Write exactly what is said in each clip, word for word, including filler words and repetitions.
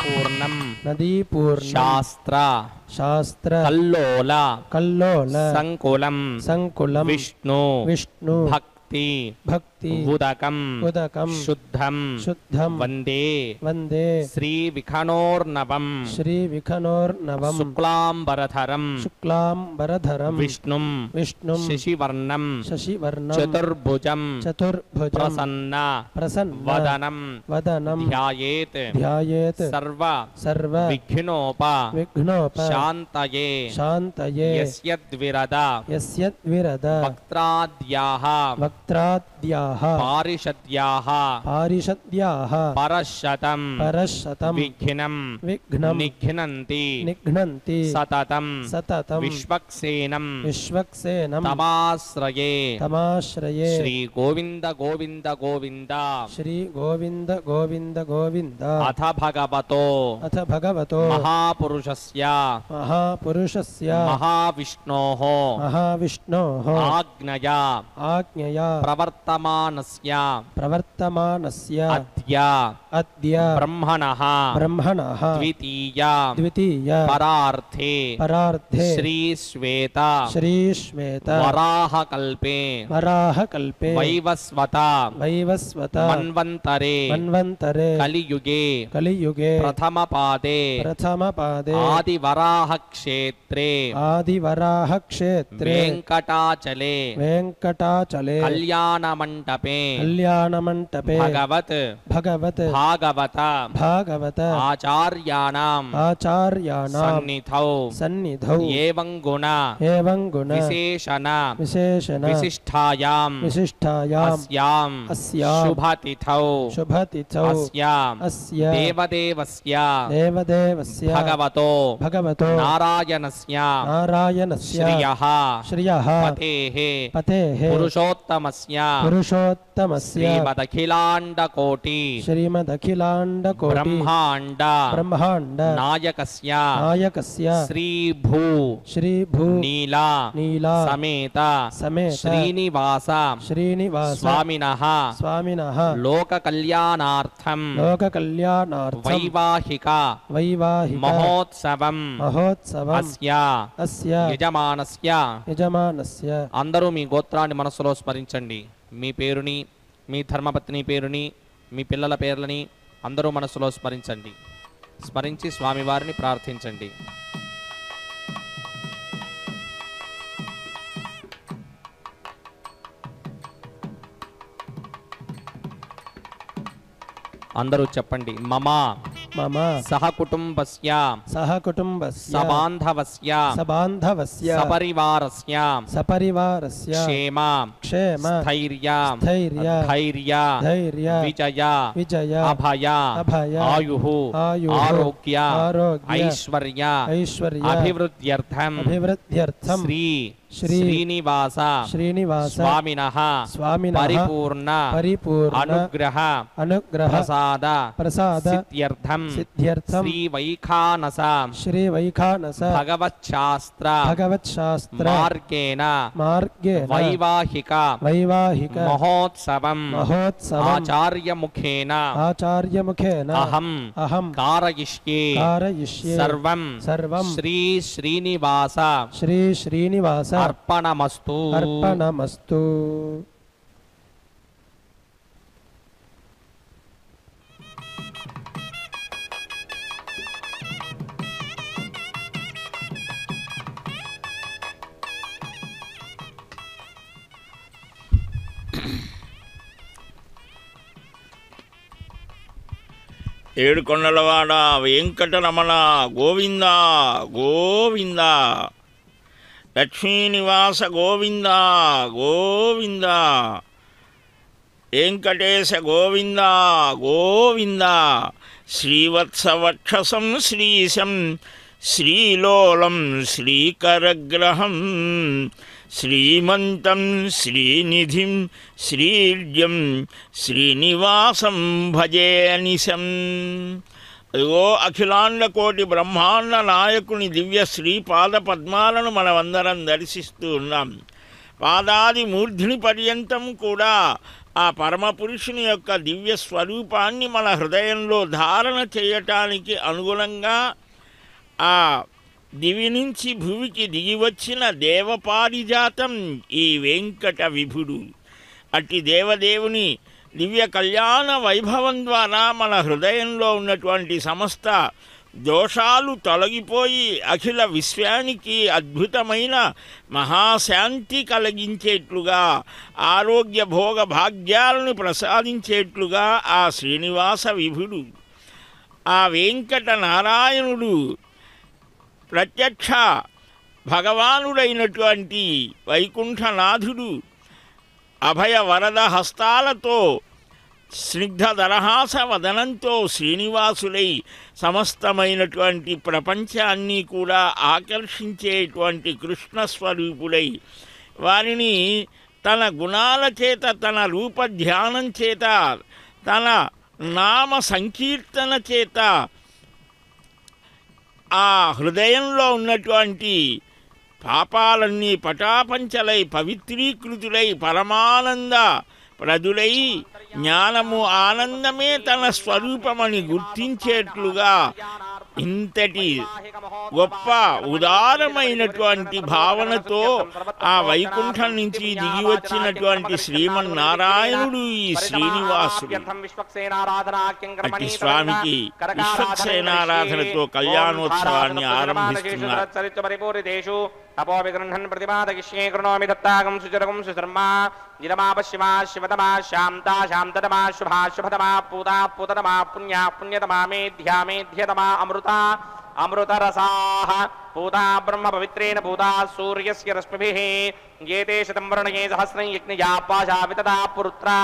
నదీపూర్ణం నదీపూర్ణం శాస్త్ర శాస్త్ర కల్లోల కల్లోల సంకులం సంకులం విష్ణు విష్ణు భక్తి భక్తి ఉదకం ఉదకం శుద్ధం శుద్ధం వందే వందే శ్రీ విఖనోర్నవం శ్రీ విఖనోర్నవం శుక్లాంబరధరం శుక్లాంబరధరం విష్ణుం విష్ణుం శశివర్ణం శశివర్ణం చతుర్భుజం చతుర్భుజం ప్రసన్న ప్రసన్న వదనం వదనం ధ్యాయేత్ ధ్యాయేత్ సర్వ సర్వ విఘ్నోప విఘ్నోప శాంతయే శాంతయే యస్యద్విరద యస్యద్విరద వక్త్రాద్యాః వక్త్రాద్యాః పారిషద్యాః పారిషద్యాః పరశతం పరశతం విఘ్నం విఘ్నం నిఘ్నంతి నిఘ్నంతి సతతం సతతం విశ్వక్సేనం విశ్వక్సేనం తమాశ్రయే తమాశ్రయే శ్రీ గోవింద గోవింద గోవింద శ్రీ గోవింద గోవింద గోవింద అథ భగవతో అథ భగవతో మహాపురుషస్య మహాపురుషస్య మహావిష్ణోః మహావిష్ణోః ఆజ్ఞయా ఆజ్ఞయా ప్రవర్తమానస్య ప్రవర్తమానస్య అద్య అద్య బ్రహ్మణః బ్రహ్మణః ద్వితీయ ద్వితీయ పరార్థే పరార్థే శ్రీ శ్వేత శ్రీ శ్వేత వరాహకల్పే వరాహకల్పే వైవస్వత వైవస్వత మన్వంతరే మన్వంతరే కలియుగే కలియుగే ప్రథమపాదే ప్రథమపాదే ఆదివరాహ క్షేత్రే ఆదివరాహ క్షేత్రే వెంకటాచలే వెంకటాచలే కళ్యాణమంటపే కళ్యాణమంటపే భగవత్ భగవత్ భాగవత భాగవత ఆచార్యాణాం ఆచార్యాణాం సన్నిధౌ సన్నిధౌ ఏవం గుణ ఏవం గుణ విశేషణ విశేషణ విశిష్టాయాం విశిష్టాయాం అస్యాం అస్యాం శుభతిథౌ శుభతిథౌ అస్యాం అస్య దేవదేవస్య దేవదేవస్య భగవతో భగవతో నారాయణస్య నారాయణస్య శ్రియః శ్రియః పతేః పతేః పురుషోత్తమస్య పురుషోత్తమస్య శ్రీమదఖిలాండకోటి శ్రీమదఖిలాండకోటి బ్రహ్మాండ బ్రహ్మాండ నాయకస్య నాయకస్య శ్రీభూ శ్రీభూ నీలా నీలా సమేత సమేత శ్రీనివాస శ్రీనివాస స్వామినః స్వామినః లోక కళ్యాణార్థం లోక కళ్యాణార్థం వైవాహిక వైవాహిక మహోత్సవం మహోత్సవం అస్య అస్య యజమానస్య యజమానస్య అందరూ మీ గోత్రాన్ని మనసులో స్మరించండి. మీ పేరుని, మీ ధర్మపత్ని పేరుని, మీ పిల్లల పేర్లని అందరూ మనసులో స్మరించండి. స్మరించి స్వామివారిని ప్రార్థించండి. అందరూ చెప్పండి. మమ మమ సహ కుటుంబస్య సహ కుటుంబస్య సబాంధవస్య సబాంధవస్య సపరివారస్య సపరివారస్య క్షేమ క్షేమ స్థైర్య స్థైర్య ధైర్య ధైర్య విజయ విజయ అభయ అభయ ఆయుః ఆయుః ఆరోగ్య ఆరోగ్య ఐశ్వర్య ఐశ్వర్య అభివృద్ధ్యర్థం అభివృద్ధ్యర్థం శ్రీ శ్రీ శ్రీనివాస శ్రీనివాస స్వామినః స్వామినః పరిపూర్ణ పరిపూర్ణ అనుగ్రహ అనుగ్రహ ప్రసాద ప్రసాద సిద్ధ్యర్థం సిద్ధ్యర్థం శ్రీ వైఖానస శ్రీ వైఖానస భగవచ్శాస్త్ర భగవత్శాస్త్ర మార్గేణ మార్గేణ వైవాహిక వైవాహిక మహోత్సవం మహోత్సవం ఆచార్యముఖేన ఆచార్యముఖేన అహం అహం కారయిష్యే కారయిష్యే సర్వం సర్వం శ్రీ శ్రీనివాస శ్రీ శ్రీనివాస అర్పణమస్తు. అర్పణమస్తు. ఏడుకొండలవాడ వెంకటరమణ గోవింద గోవింద, లక్ష్మీనివాస గోవింద గోవింద, వెంకటేశ గోవింద గోవింద, శ్రీవత్సవక్షసం శ్రీశం శ్రీలోలం శ్రీకరగ్రహం శ్రీమంతం శ్రీనిధిం శ్రీర్జం శ్రీనివాసం భజే నిశం. అదిగో అఖిలాండ కోటి బ్రహ్మాండ నాయకుని దివ్య శ్రీపాద పద్మాలను మనమందరం దర్శిస్తూ ఉన్నాం. పాదాది మూర్ధిని పర్యంతం కూడా ఆ పరమపురుషుని యొక్క దివ్య స్వరూపాన్ని మన హృదయంలో ధారణ చేయటానికి అనుగుణంగా ఆ దివి నుంచి భూమికి దిగివచ్చిన దేవపారిజాతం ఈ వెంకట విభుడు. అట్టి దేవదేవుని దివ్య కళ్యాణ వైభవం ద్వారా మన హృదయంలో ఉన్నటువంటి సమస్త దోషాలు తొలగిపోయి అఖిల విశ్వానికి అద్భుతమైన మహాశాంతి కలిగించేట్లుగా, ఆరోగ్య భోగ భాగ్యాలను ప్రసాదించేట్లుగా ఆ శ్రీనివాస విభుడు, ఆ వెంకట నారాయణుడు ప్రత్యక్ష భగవానుడైనటువంటి వైకుంఠనాథుడు అభయ వరద హస్తాలతో స్నిగ్ధ దరహాస వదనంతో శ్రీనివాసులై సమస్తమైనటువంటి ప్రపంచాన్ని కూడా ఆకర్షించేటువంటి కృష్ణస్వరూపుడై వారిని తన గుణాల చేత, తన రూపధ్యానం చేత, తన నామ సంకీర్తన చేత ఆ హృదయంలో ఉన్నటువంటి పాపాలన్నీ పటాపంచలై పవిత్రీకృతులై పరమానంద ప్రదులై జ్ఞానము ఆనందమే తన స్వరూపమని గుర్తించేట్లుగా ఇంతటి గొప్ప ఉదారమైనటువంటి భావనతో ఆ వైకుంఠం నుంచి దిగి వచ్చినటువంటి శ్రీమన్నారాయణుడు ఈ శ్రీనివాసుడు. అట్టి స్వామికి విశ్వక్సేనారాధనతో కళ్యాణోత్సవాన్ని ఆరంభిస్తున్నారు. అపో విగృహన్ ప్రతిపాదకిష్యే కృణోమి దత్తాగం సుచరగం సుశర్మా నిరమాపశ్యమా శివతమా శాంతా శాంతతమా శుభా శుభతమా పూతా పూతతమా పుణ్యా పుణ్యతమా మేధ్యా మేధ్యతమా అమృత అమృతరసాః పూతా బ్రహ్మ పవిత్రేణ పూతా సూర్యస్య రశ్మిభిః ఏతే శతం వర్ణయే సహస్రం యజ్ఞయా పాశా వితతా పురుత్రా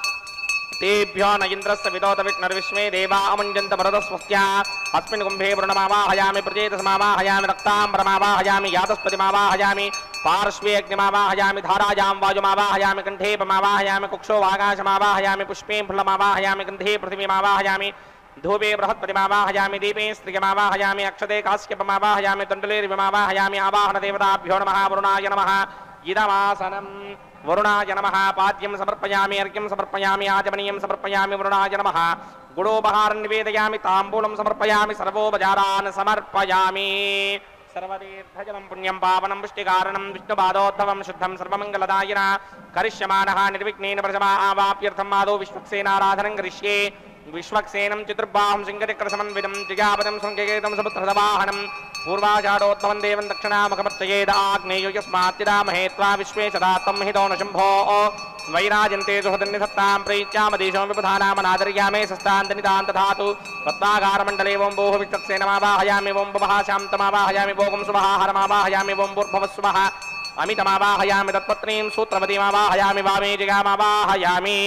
तेभ्यो न इंद्रस्य विदोत विष्णुर्विश्वे देवा अमुञ्जन्त मरुदस्वस्त्या अस्मिन् कुम्भे वरुणमावाहयामि प्रजेतसमावाहयामि रक्ताम्बरमावाहयामि यातस्पतिमावाहयामि पार्श्वे अग्निमावाहयामि धारायां वायुमावाहयामि कण्ठे पमावाहयामि कुक्षो वागाशमावाहयामि पुष्पे फुल्लमावाहयामि गन्धे पृथिवीमावाहयामि धूपे बृहत्पतिमावाहयामि दीपे स्त्रियमावाहयामि अक्षते कास्यपमावाहयामि तण्डुलेर्विमावाहयामि आवाहनदेवताभ्यो नमः वरुणाय नमः इदमासनम् वरुणाय नमः पाद्यं समर्पयामि अर्घ्यं समर्पयामि आचमनीयं समर्पयामि वरुणाय नमः गुडोपहारं निवेदयामि ताम्बूलं समर्पयामि सर्वोपचारान् समर्पयामि सर्वतीर्थजलं पुण्यं पावनं पुष्टिकारणं विष्णुपादोद्भवं शुद्धं सर्वमङ्गलदायिना करिष्यमाणः निर्विघ्नेन प्रजमा आवाप्यर्थम् आदौ विश्वक्सेनाराधनं करिष्ये विश्वक्सेनं चतुर्बाहुं सिंहचक्रसमन्वितं त्रिजापदं संकेतं समुद्रवाहनं पूर्वाषाढोत्तमं देवं दक्षिणामुखमर्चयेद आग्नेयो यस्मात् यदामहे त्वा विश्वे सदा तं हितो न शम्भो वैराजन्ते सुहृदन्निधत्तां प्रैच्यामदेशो विबुधानामनादर्यामे सस्तान्तनितां दधातु पद्मागारमण्डले ओं भोः विश्वक्सेनमावाहयामि ओं भवः शान्तमावाहयामि भोगं सुमहाहरमावाहयामि ओं भूर्भुवस्सुवः अमितमावाहयामि तत्पत्नीं सूत्रवतीमावाहयामि वामे जिगामावाहयामि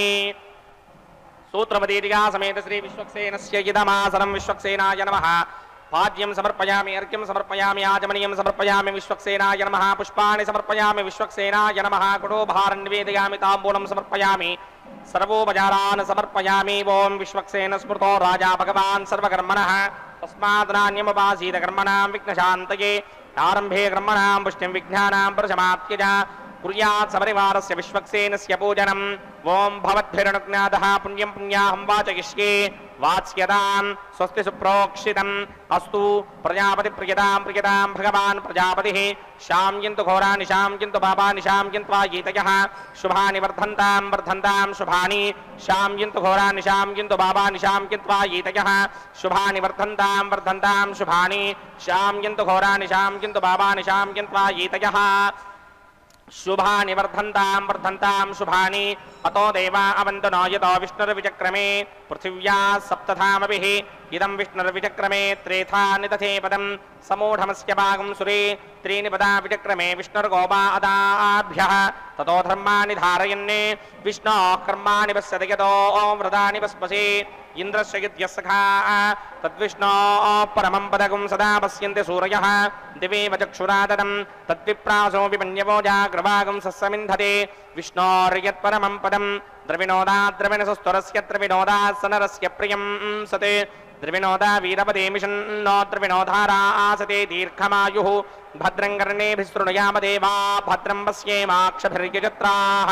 सूत्रवतीदिगा समेत श्री विश्वक्सेनस्य इदमासनं विश्वक्सेनाय नमः पाद्यं समर्पयामि अर्घ्यं समर्पयामि आचमनीयं समर्पयामि विश्वक्सेनाय नमः पुष्पाणि समर्पयामि विश्वक्सेनाय नमः कुटोपहारं निवेदयामि ताम्बूलं समर्पयामि सर्वोपचारान् समर्पयामि ओं विश्वक्सेन स्मृतो राजा भगवान् सर्वकर्मणः तस्मात् नान्यमुपासीत कर्मणां विघ्नशान्तये आरम्भे कर्मणां पुष्टिं विघ्नानां प्रशमात्यज कुर्यात् सपरिवारस्य विश्वक्सेनस्य पूजनम् ओं भवद्भिरनुज्ञातः पुण्यं पुण्याहं वाचयिष्ये वाच्यतां स्वस्ति सुप्रोक्षितम् अस्तु प्रजापतिप्रियतां प्रियतां भगवान् प्रजापतिः शाम्यन्तु घोराणि शाम्यन्तु पापानि शाम्यन्त्वा गीतयः शुभानि वर्धन्तां वर्धन्तां शुभानि शाम्यन्तु घोराणि शाम्यन्तु पापानि शाम्यन्त्वा गीतयः शुभानि वर्धन्तां वर्धन्तां शुभानि शाम्यन्तु घोराणि शाम्यन्तु पापानि शाम्यन्त्वा गीतयः शुभानि वर्धन्तां वर्धन्तां शुभानि अतो देवा अवन्तु नो यतो विष्णुर्विचक्रमे पृथिव्या सप्तधामभिः इदं विष्णुर्विचक्रमे त्रेधा निदधे पदं समूढमस्य भागं सुरे त्रीणि पदा विचक्रमे विष्णुर्गोपा अदाभ्यः ततो धर्माणि धारयन् विष्णोः कर्माणि पश्यति यतो व्रतानि पस्पसि इंद्रस्य यद्यस्सखा तद्विष्णोः परमं पदकं सदा पश्यन्ति सूरयः दिवेव चक्षुरादतं तद्विप्रासो विमन्यवो जाग्रवागं सस्समिन्धते विष्णोर्यत्परमं पदं द्रविणोदा द्रविणसस्तुरस्य द्रविणोदा सनरस्य प्रियं सते द्रविणोदा वीरपदे मिषन्नो द्रविणोधारा आसते दीर्घमायुः భద్రం కర్ణేభిశృణుయామ దేవా భద్రం పశ్యేమాక్షభిర్యజత్రాః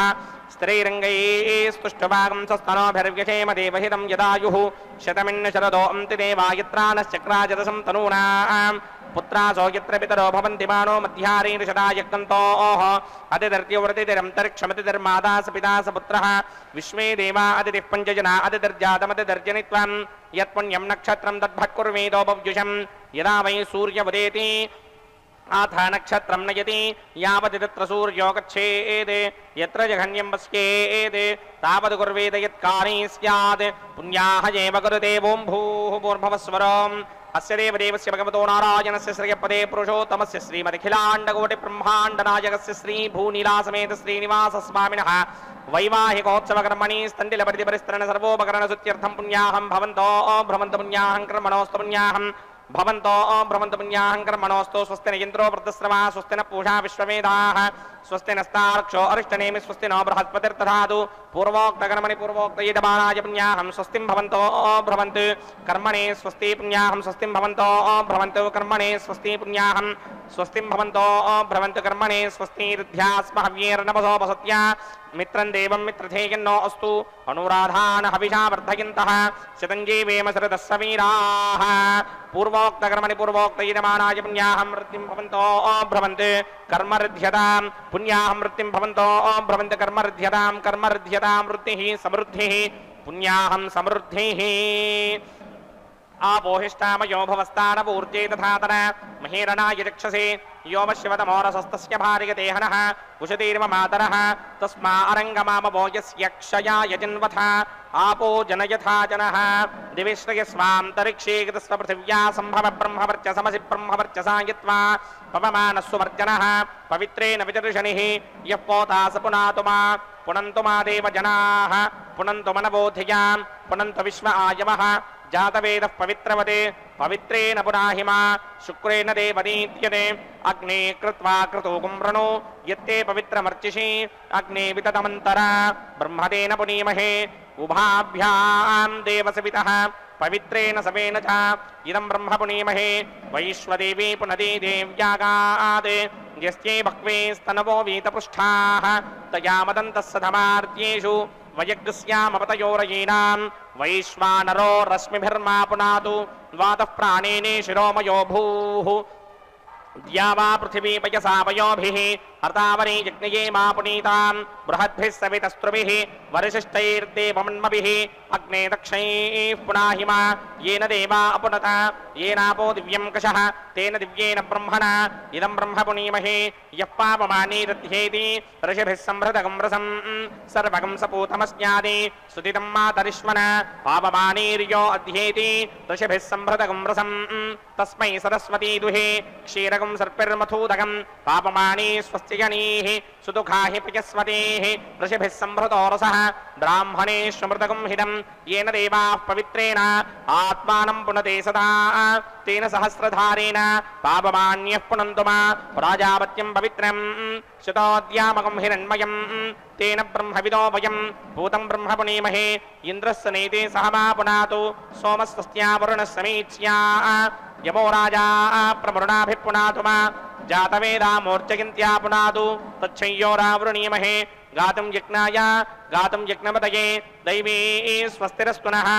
స్థిరైరంగైస్తుష్టుభాగం స్వస్తనోభిర్వ్యచేమ దేవహితం యదాయుః శతమిన్న శరదో అంతి దేవాయత్రానశ్చక్రాజదశం తనూనాం పుత్రాసో యత్ర పితరో భవంతి మానో మధ్యారీషదాయక్తంతోః అతిదర్త్యవ్రతిరమంతరిక్షమతిర్మాతా స పితా స పుత్రః విశ్వే దేవా అతిథిః పంచజనా అతిదర్జాతమతిదర్జనిత్వం యత్పుణ్యం నక్షత్రం తద్భక్కుర్వేదోపవ్యుషం యదా వై సూర్యముదేతి ఆథ నక్షత్రం నయతి యావతి తత్ర సూర్యో గచ్ఛేత్ యత్ర జఘన్యం పశ్యేత్ తావద్ కుర్వేద యత్కారీ స్యాత్ పుణ్యాః ఏవ కురుతే ఓం భూః భూర్భువస్వరం అస్య దేవదేవస్య భగవతో నారాయణస్య శ్రియపదే పురుషోత్తమస్య శ్రీమదఖిలాండకోటి బ్రహ్మాండనాయకస్య శ్రీ భూనీలాసమేత శ్రీనివాస స్వామినః వైవాహికోత్సవకర్మణి స్థండిలపరిధి పరిస్తరణ సర్వోపకరణ సుత్యర్థం పుణ్యాహం భవంతో భ్రమంత పుణ్యాహం కర్మణోస్తు పుణ్యాహం భవంతో భ్రమంత పుణ్యాహం కర్మణోస్తు స్వస్తి ఇంద్రో వృద్ధశ్రవా స్వస్తి న పూషా విశ్వవేదాః స్వస్తి నస్తార్క్షో అరిష్టనేమి స్వస్తి నో బృహస్పతిర్దధాతు పూర్వోక్తకర్మణి పూర్వోక్తయిదమానాయ పుణ్యాహం స్వస్తిం భవంతో భ్రవంతు కర్మణే స్వస్తి పుణ్యాహం స్వస్తిం భవంతో భ్రవంతు కర్మణే స్వస్తి పుణ్యాహం స్వస్తిం భవంతో భ్రవంతు కర్మణే స్వస్తి రుధ్యాస్మహవ్యేర్నమసోపసత్య మిత్రం దేవం మిత్రధేయన్నో అస్తు అనురాధాన హవిషా వర్ధయంతః శతంజీవేమ శరదస్స వీరాః పూర్వోక్తకర్మణి పూర్వోక్తయిదమానాయ పుణ్యాహం వృత్తిం భవంతో భ్రవంతు కర్మరుధ్యతాం పుణ్యాహం వృత్తిం భవంతో భ్రవంతు కర్మరుధ్యతాం కర్మరుధ్యతాం వృత్తిః సమృద్ధిః పుణ్యాహం సమృద్ధిః ఆపోహిష్టామయో భవస్థానపూర్జే తథాతన మహీరణాయ చక్షసే యోమశివతమోరసస్తస్య భార్యదేహనః ఉషతీర్మ మాతరః తస్మా అరంగమామవో యస్య క్షయాయ జన్వథ ఆపో జనయథా జనః దివిశ్రయస్వాంతరిక్షే గతస్వ పృథివ్యా సంభవ బ్రహ్మవర్చసమసి బ్రహ్మవర్చసాయత్వా పవమానస్సువర్జనః పవిత్రేణ విచర్షణిః యః పోతా స పునాతు మా పునంతు మా దేవ జనాః పునంతు మనబోధియాం పునంతు విశ్వ ఆయవః జాతవేదః పవిత్రవతే పవిత్రేణ పునాహిమా శుక్రేణ దేవదీత్యతే అగ్నే కృత్వా క్రతూకుం వృణో యత్తే పవిత్రమర్చిషి అగ్నే వితతమంతర బ్రహ్మదేన పునీమహే ఉభాభ్యాం దేవసవితః పవిత్రేణ సవేన చ ఇదం బ్రహ్మ పునీమహే వైశ్వదేవీ పునదే దేవ్యాగాద్ యస్యై భక్వే స్తనవో వీతపృష్ఠాః తయా మదంతః సధమార్త్యేషు వయగ్స్యామపతయోరయీనాం వైశ్వానరో రశ్మిభిర్మా పునాతు ద్వాతః ప్రాణేనే శిరోమయో భూః ద్యావా పృథివీ పయసా వయోభిః హర్తావరీ యజ్ఞయే మా పునీతాం బృహద్భిः సవితస్త్రుభిः వరిశిష్టైర్దేవమన్మభిः అగ్నే దక్షైః పునాహిమా येन देवा अपुनत येनापो दिव्यं कषः तेन दिव्येन ब्रह्मणा इदं ब्रह्म पुनीमहे यः पापमानीरध्येति ऋषिभिः संभृतगं रसं सर्वगं सपूतमस्यादि सुदितं मातरिष्मण पापमानीर्यो अध्येति ऋषिभिः संभृतगं रसं तस्मै सरस्वती दुहे क्षीरगं सर्पिर्मथूदगं पापमानी स्वस्तिजनीः सुदुःखा हि पयस्वतीः ऋषिभिः संभृतो रसः ब्राह्मणेष्वमृतगं हिदं येन देवाः पवित्रेण आत्मानं पुनते सदा तेन सहस्रधारेण पापमान्यः पुनन्तु मा प्राजापत्यं पवित्रं शतोद्यामकं हिरण्मयं तेन ब्रह्मविदो वयं भूतं ब्रह्म पुनीमहे इन्द्रस्य नेते सह मा पुनातु सोमस्वस्त्या वरुणः समीच्या यमो राजा प्रवरुणाभिः पुनातु मा जातवेदा मूर्जयन्त्या पुनातु तच्छय्योरावृणीमहे गातुं यज्ञाय गातुं यज्ञपतये दैवी स्वस्तिरस्तु नः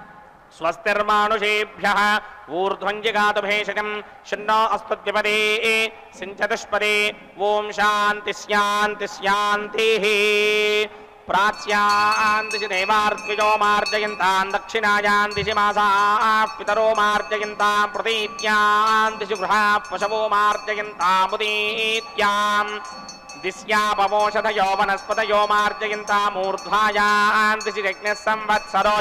स्वस्तिर्मानुषेभ्यः ऊर्ध्वञ्जिगातु भेषजं शन्नो अस्मद्विपदे सिञ्चतुष्पदे ॐ शान्ति शान्ति शान्तिः प्राच्यां दिशि देवार्त्विजो मार्जयन्तां दक्षिणायां दिशि मासाः पितरो मार्जयन्तां प्रतीत्यां दिशि गृहाः पशवो मार्जयन्तामुदीत्यां दिश्यापवोषधयो वनस्पतयो मार्जयन्तामूर्ध्वायां दिशि यज्ञः संवत्सरो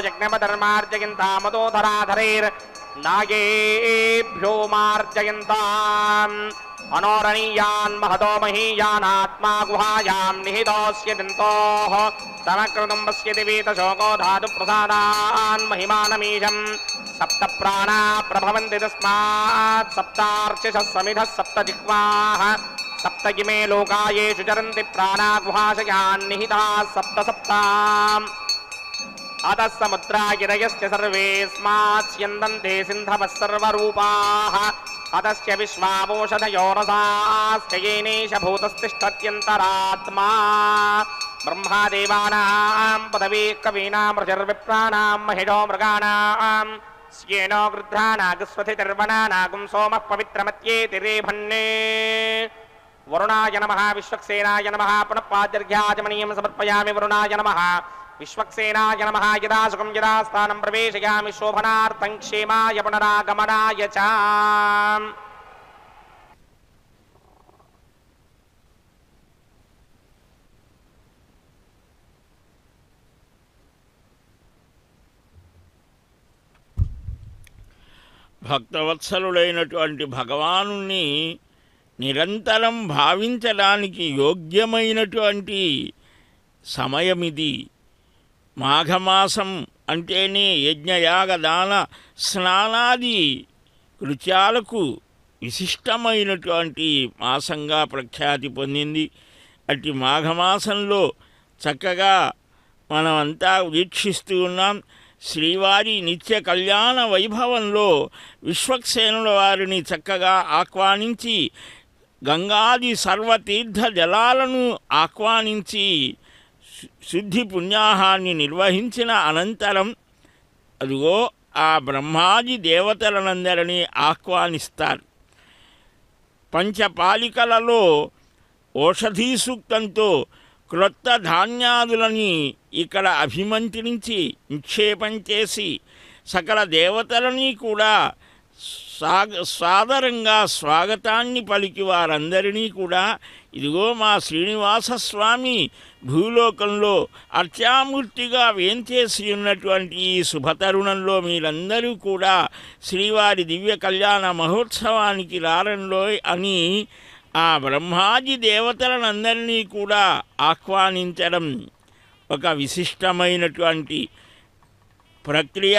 यज्ञपधर्मार्जयन्तामदोधराधरैर्नागेभ्यो मार्जयन्ताम् अनोरणीयान् महतो महीयानात्मा गुहायां निहितोऽस्य दन्तोः समकृतं पश्यति वीतशोको धातु प्रसादान् महिमानमीशं सप्त प्राणा प्रभवन्ति तस्मात् सप्तार्चिषः समिधः सप्त जिह्वाः सप्त इमे लोकायेषु चरन्ति प्राणा गुहाशयान् निहिताः सप्त सप्ताम् अतः समुद्रा गिरयश्च सर्वे स्मात् स्यन्दन्ते सिन्धवः सर्वरूपाः అతస్య విశ్వావోషధయో రసాస్యయేనేష భూతస్తిష్టత్యంతరాత్మా బ్రహ్మాదేవానాం పదవీ కవీనాం రుచిర్విప్రాణాం మహిషో మృగాణాం స్యేనో గృధ్రానాగస్వతిర్వణానాగుం సోమః పవిత్రమత్యేతిరేభన్నే వరుణాయ నమః విశ్వక్సేనాయ నమః పునః పాద్యర్ఘ్యాజమనీయం సమర్పయామి వరుణాయ నమః విశ్వక్సేనాయ నమః యదా సుఖం యదా స్థానం ప్రవేశయామి శోభనార్థం క్షేమాయ పునరాగమనాయ చ భక్తవత్సలుడైనటువంటి భగవానుని నిరంతరం భావించడానికి యోగ్యమైనటువంటి సమయమిది. మాఘమాసం అంటేనే యజ్ఞయాగ దాన స్నానాది కృత్యాలకు విశిష్టమైనటువంటి మాసంగా ప్రఖ్యాతి పొందింది. అట్టి మాఘమాసంలో చక్కగా మనమంతా వీక్షిస్తూ ఉన్నాం. శ్రీవారి నిత్య కళ్యాణ వైభవంలో విశ్వక్సేనుల వారిని చక్కగా ఆహ్వానించి గంగాది సర్వతీర్థ జలాలను ఆహ్వానించి శుద్ధి పుణ్యాహాన్ని నిర్వహించిన అనంతరం అదిగో ఆ బ్రహ్మాది దేవతలనందరినీ ఆహ్వానిస్తారు. పంచపాలికలలో ఓషధీ సూక్తంతో క్రొత్త ధాన్యాదులని ఇక్కడ అభిమంత్రించి నిక్షేపం చేసి సకల దేవతలని కూడా సాగ సాదరంగా స్వాగతాన్ని పలికి వారందరినీ కూడా ఇదిగో మా శ్రీనివాసస్వామి భూలోకంలో అర్చామూర్తిగా వేంచేసి ఉన్నటువంటి ఈ శుభతరుణంలో మీరందరూ కూడా శ్రీవారి దివ్య కళ్యాణ మహోత్సవానికి రారంలో అని ఆ బ్రహ్మాది దేవతలనందరినీ కూడా ఆహ్వానించడం ఒక విశిష్టమైనటువంటి ప్రక్రియ.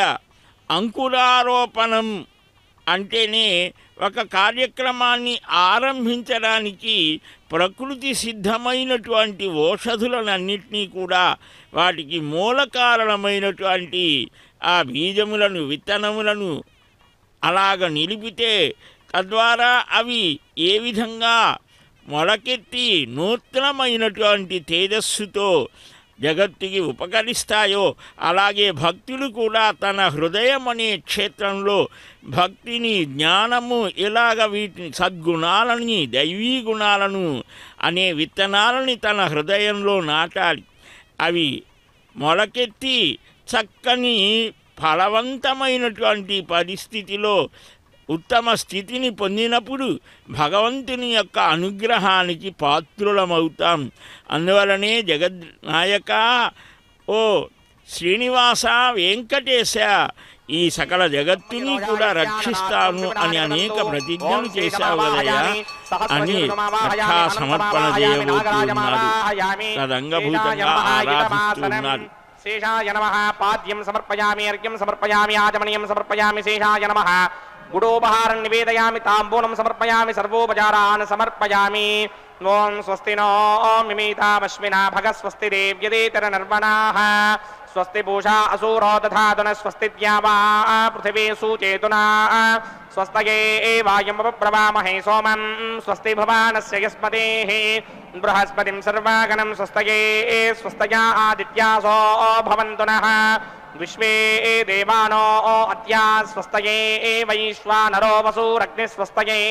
అంకురారోపణం అంటేనే ఒక కార్యక్రమాన్ని ఆరంభించడానికి ప్రకృతి సిద్ధమైనటువంటి ఓషధులనన్నింటినీ కూడా వాటికి మూల కారణమైనటువంటి ఆ బీజములను విత్తనములను అలాగ నిలిపితే తద్వారా అవి ఏ విధంగా మొలకెత్తి నూతనమైనటువంటి తేజస్సుతో జగత్తుకి ఉపకరిస్తాయో అలాగే భక్తులు కూడా తన హృదయం అనే క్షేత్రంలో భక్తిని జ్ఞానము ఇలాగ వీటిని సద్గుణాలని దైవీ గుణాలను అనే విత్తనాలని తన హృదయంలో నాటాలి. అవి మొలకెత్తి చక్కని ఫలవంతమైనటువంటి పరిస్థితిలో ఉత్తమ స్థితిని పొందినప్పుడు భగవంతుని యొక్క అనుగ్రహానికి పాత్రులమవుతాం. అందువలనే జగన్నాయక ఓ శ్రీనివాస వెంకటేశ ఈ సకల జగత్తుని కూడా రక్షిస్తాను అని అనేక ప్రతిజ్ఞలు చేశావు కదయ్యా అని రక్షా సమర్పణ చేయబోతూ ఉన్నారు. తదంగభూతంగా ఆరాధిస్తూ ఉన్నారు. శేషాయ నమః పాద్యం సమర్పయామి అర్ఘ్యం సమర్పయామి ఆచమనీయం సమర్పయామి శేషాయ నమః గుడోపహారం నివేదయామి తాంబూలం సమర్పయామి సర్వోపచారాన్ సమర్పయామి. ఓం స్వస్తి నో మిమీతామశ్వినా భగ స్వస్తి దేవ్యదేతర నర్వణాః స్వస్తి పూషా అసూరో దధాతున స్వస్తి ద్యావా పృథివీ సూచేతునా స్వస్తయే వాయుమప్రవామహే సోమం స్వస్తి భవానస్య యస్మదేః బృహస్పతిం సర్వాగణం స్వస్తయే స్వస్తయా ఆదిత్యాసో భవంతు నః విశ్వే దేవానో అత్యా స్వస్తయే వైశ్వానరో వసూరగ్నిస్వస్తయే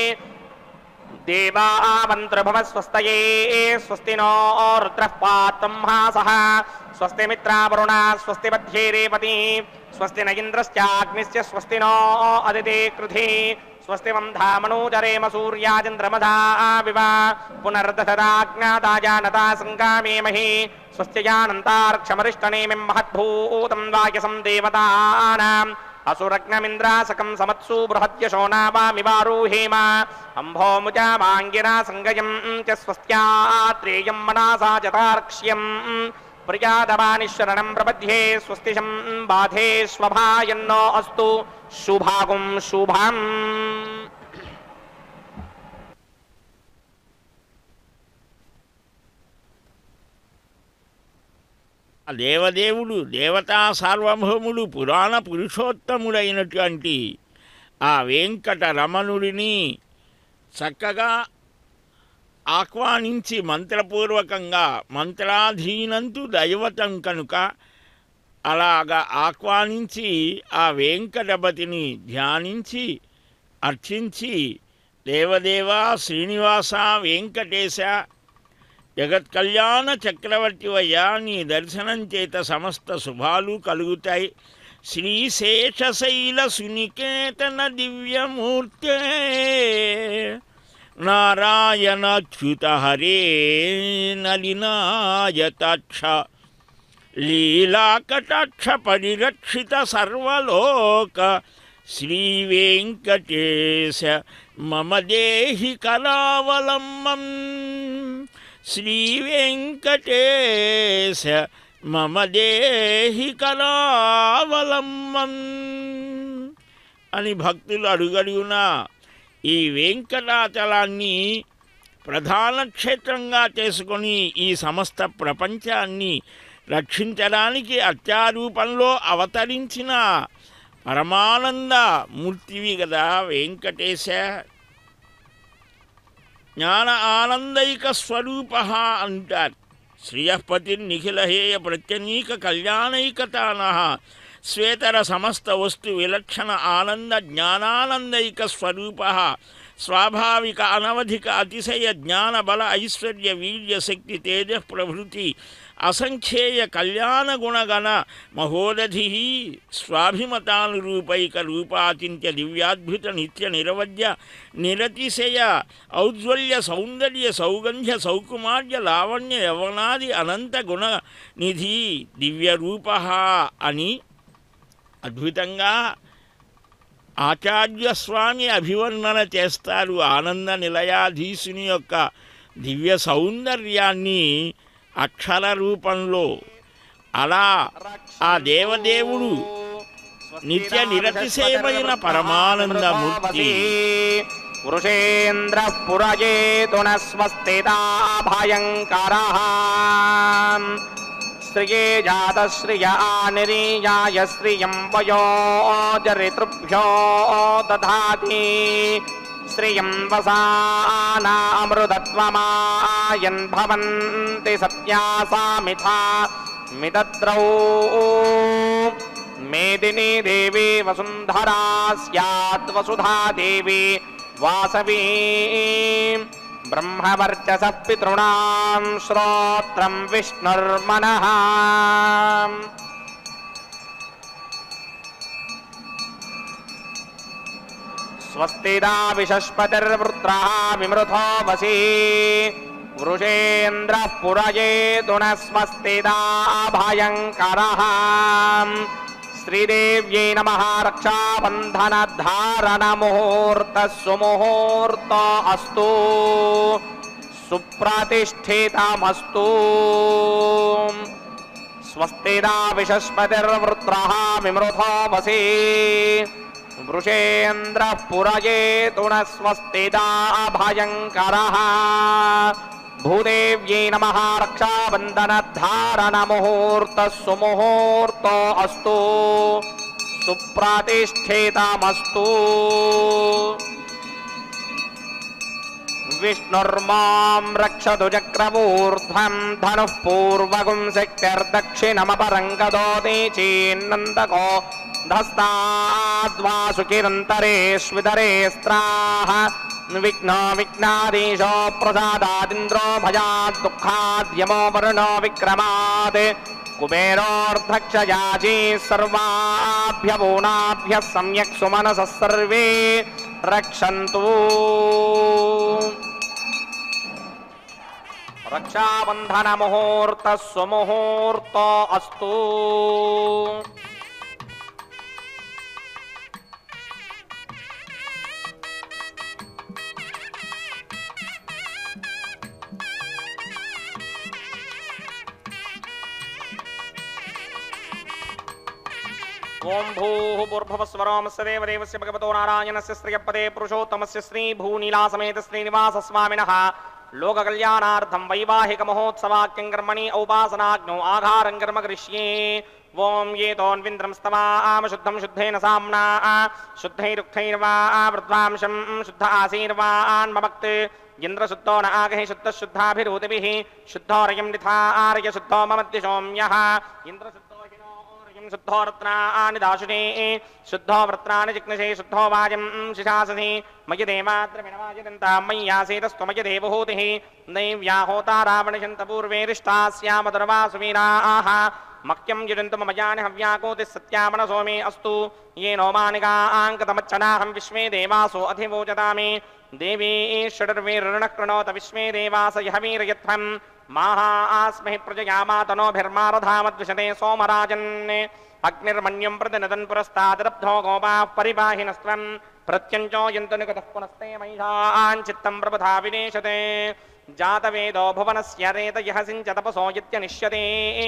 దేవామంత్రభవస్వస్తయే స్వస్తి నో రుద్రః పాత్రం హాసః స్వస్తి మిత్రావరుణా స్వస్తి మధ్యే రేవతి స్వస్తి న ఇంద్రశ్చాగ్నిశ్చ స్వస్తి నో అదితే కృధి స్వస్తి వంధామనూజరేమ సూర్యాచంద్రమధా వివ పునర్దశదాజ్ఞాతాజానతా సంగామేమహి స్వస్త్యజానంతార్క్షమరిష్టనేమిం మహద్భూతం వాయసం దేవతానాం అసురగ్నమింద్రాసకం సమత్సు బృహద్యశోనావామివారూహేమ అంభోముజామాంగిరా సంగయం చ స్వస్త్యాత్రేయం మనసా చతార్క్ష్యం ప్రియాదవానిశరణం ప్రపద్యే స్వస్తిశం బాధే స్వభాయన్నో అస్తు శుభాగుం శుభం. దేవదేవుడు దేవతా సార్వభౌముడు పురాణ పురుషోత్తముడైనటువంటి ఆ వెంకటరమణుడిని చక్కగా ఆహ్వానించి మంత్రపూర్వకంగా, మంత్రాధీనంతు దైవతం కనుక అలాగా ఆహ్వానించి ఆ వెంకటపతిని ధ్యానించి అర్చించి, దేవదేవా శ్రీనివాస వెంకటేశ జగత్కళ్యాణ చక్రవర్తివయ్యా, నీ దర్శనం చేత సమస్త శుభాలు కలుగుతాయి. శ్రీశేషశైల సునికేతన దివ్యమూర్తే నారాయణచ్యుత హరే నలినాయతాక్ష లీలాకటాక్ష పరిరక్షిత సర్వలోక శ్రీవేంకటేశ మమ దేహి కరావలంబం. శ్రీవేంకటేశ మమ దేహి కరావలంబం అని భక్తులు అడుగడుగునా ఈ వెంకటాచలాన్ని ప్రధాన క్షేత్రంగా చేసుకొని ఈ సమస్త ప్రపంచాన్ని రక్షించడానికి అత్యారూపంలో అవతరించిన పరమానంద మూర్తివి కదా వెంకటేశ. జ్ఞాన ఆనందైక స్వరూప అంటారు. శ్రియపతిర్నిఖిలహేయ ప్రత్యనీక కళ్యాణైకతాన శ్వేతర సమస్త వస్తు విలక్షణ ఆనంద జ్ఞానానందైక స్వరూప స్వాభావిక అనవధిక అతిశయ జ్ఞాన బల ఐశ్వర్య వీర్య శక్తి తేజ ప్రభృతి అసంఖ్యేయ కళ్యాణ గుణగణ మహోదధి స్వాభిమతానురూపైక రూపాచింత్య దివ్యాద్భుత నిత్య నిరవధ్య నిరతిశయ ఔజ్వల్య సౌందర్య సౌగంధ్య సౌకుమార్య లావణ్య యవనాది అనంత గుణ నిధి దివ్యరూప అని అద్భుతంగా ఆచార్యస్వామి అభివర్ణన చేస్తారు. ఆనంద నిలయాధీశుని యొక్క దివ్య సౌందర్యాన్ని అక్షర రూపంలో. అలా ఆ దేవదేవుడు నిత్య నిరతిశయమైన పరమానందమూర్తి. వృషేంద్ర పురజేతున స్వస్థితా భయంకరః శ్రియే జాత శ్రియ నిరీయాయ శ్రియం వయో చరితృభ్యో దధాతి శ్రియం వసానామృతత్వమాయన్ భవంతి సత్యాసామిథా మితద్రౌ మేదినీ దేవి వసుంధరా స్యాత్ వసుధా దేవి వాసవీ బ్రహ్మవర్చస పితॄణాం శ్రోత్రం విష్ణుర్మనః. స్వస్తిదా విషష్పతిర్వృత్రః విమృథో వసీ వృషేంద్రః పురజేతున స్వస్తిదా భయంకరః. శ్రీదేవ్యై నమః. రక్షాబంధన ధారణ ముహూర్త సుముహూర్త అస్తు సుప్రతిష్ఠితమస్తు. స్వస్తిదా విషష్పతిర్వృత్రః విమృథో వసీ వృషేంద్రః పురజేతున స్వస్తిదా భయంకరః. భూదేవ్యై నమః. రక్షాబంధన ధారణ ముహూర్త సుముహూర్త అస్తు సుప్రతిష్ఠితమస్తు. విష్ణుర్మాం రక్షతు చక్రవూర్ధ్వం ధనుః పూర్వగుం శక్తిర్దక్షిణమపరం గదోతి చీన్నందకో ధస్తాద్వాసుకిరంతరేష్వితరే స్త్రాః విఘ్నో విఘ్నాధీశో ప్రసాదాదింద్రో భయాద్ దుఃఖాద్యమో వరుణో విక్రమాద్ కుబేరోర్ధక్షయాచీ సర్వాభ్యవూనాభ్యः సమ్యక్ సుమనసः సర్వే రక్షन्तు. రక్షాబంధన ముహూర్త సుముహూర్త అస్తు. ఓం భూః భూర్భువస్వరోమస్య దేవదేవస్య భగవతో నారాయణస్య శ్రియపదే పురుషోత్తమస్య శ్రీ భూనీలాసమేత శ్రీనివాస స్వామినః लोककल्याणार्थं वैवाहिकमहोत्सवाख्यं कर्मणि औपासनाग्नौ आघारं कर्म करिष्ये ओम ये तोन्विन्द्रं स्तवाम शुद्धं शुद्धेन साम्ना शुद्धैरुक्थैर्वा वृद्धांशं शुद्ध आसीर्वान् ममक्त इन्द्रशुद्धो न आगहि शुद्धः शुद्धाभिरूतिभिः शुद्धोरयं निधारय शुद्धो ममद्दिशोम्यः इन्द्रशुद्धो हिनोरयं शुद्धो रत्नानि दाशुने शुद्धो वृत्राणि जिग्नसे शुद्धो वाजं शिशाससि मयि देवाद्रविणवाजिदन्तां मय्यासीतस्त्वमयि देवहूतिः दैव्या होता रावणशन्तपूर्वे रिष्टास्यामदर्वासुवीराः मह्यं युजन्तु मम यानि हव्याकोति सत्यामनसो मे अस्तु ये नो मानिकाङ्कतमच्चनाहं विश्वे देवासो अधिवोचतामि देवी षडर्वीर्णः कृणोत विश्वे देवास यह वीरयध्वं माहा आस्महि प्रजयामातनोभिर्मारधामद्विषते सोमराजन् अग्निर्मन्यं प्रतिनदन् पुरस्तादरब्धो गोपाः परिपाहिनस्त्वं प्रत्यञ्चो यन्तु निकटः पुनस्ते महिषान् चित्तं प्रबधा विनेशते जातवेदो भुवनस्य रेतयः सिञ्चतपसो यत्यनिष्यते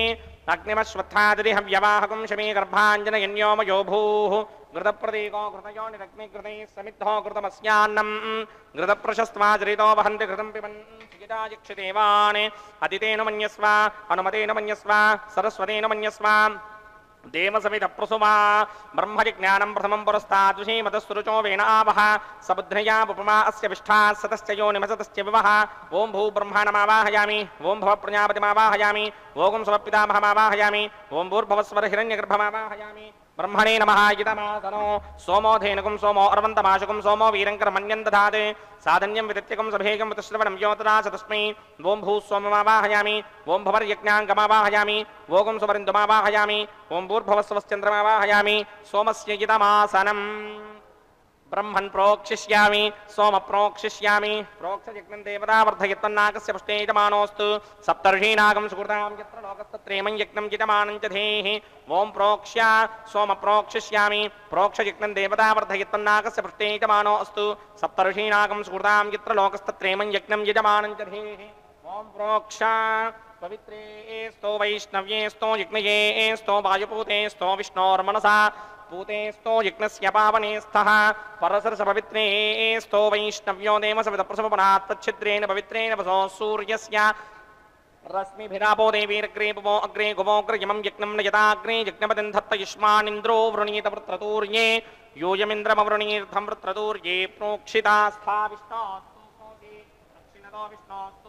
अग्निमश्वत्थादिहव्यवाहकं शमी गर्भाञ्जनयन्योमयो भूः घृतप्रतीको घृतयो निरग्निघृतैः समिद्धो घृतमस्यान्नं घृतप्रशस्त्वाजरितो वहन्ति घृतं पिबन् यक्षिदेवान् अदितेन मन्यस्व अनुमतेन मन्यस्व सरस्वतेन मन्यस्व देवसविधप्रसुमा ब्रह्मजिज्ञानं प्रथमं पुरस्ताद्विषीमतस्तुरुचो वेण आवह सबुद्ध्रया उपमा अस्य विष्ठाः सतश्च योनिमसतश्च विवः ओं भूब्रह्माणमावाहयामि ओं भवप्रजापतिमावाहयामि ओं स्वपितामहमावाहयामि ओं भूर्भवस्वर हिरण्यगर्भमावाहयामि ब्रह्मणे नमः इदमासनो सोमो धेनुकं सोमो अर्वन्तमाशुकं सोमो वीरङ्करमन्यं दधात् साधन्यं विदित्यकं सभेगं वितश्रवणं योतरास तस्मै ओं भूस्वममावाहयामि ओं भवर्यज्ञाङ्गमावाहयामि ओं सुवरिन्दुमावाहयामि ओं भूर्भवस्वश्चन्द्रमावाहयामि सोमस्य इदमासनम् ब्रह्मन् प्रोक्षिष्यामि सोम प्रोक्षिष्यामि प्रोक्षयज्ञं देवतावर्धयत्वन्नाकस्य पुष्टे यजमानोऽस्तु सप्तर्षीनागं सुकृतां यत्र लोकस्तत्रेमं यज्ञं यजमानं च धेः ओं प्रोक्ष्य सोम प्रोक्षिष्यामि प्रोक्षयज्ञं देवतावर्धयत्वन्नाकस्य पुष्टे यजमानोऽस्तु सप्तर्षीनागं सुकृतां यत्र लोकस्तत्रेमं यज्ञं यजमानं च धेः ओं प्रोक्ष पवित्रे स्तो वैष्णव्ये स्तो यज्ञये स्तो वायुपूते स्तो विष्णोर्मनसा पूते स्तो यज्ञस्य पावने स्थः परसरस पवित्रे स्तो वैष्णव्यो देवसवितप्रसवपनात् तच्छिद्रेण पवित्रेण वसो सूर्यस्य रश्मिभिरापो देवीर्ग्रेपवो अग्रे गुवोग्रयमं यज्ञं नयताग्रे यज्ञपतिं धत्त युष्मानिन्द्रो वृणीत वृत्रतूर्ये यूयमिन्द्रमवृणीर्थं वृत्रतूर्ये प्रोक्षिता स्था विष्णोस्तु दक्षिणतो विष्णोस्तु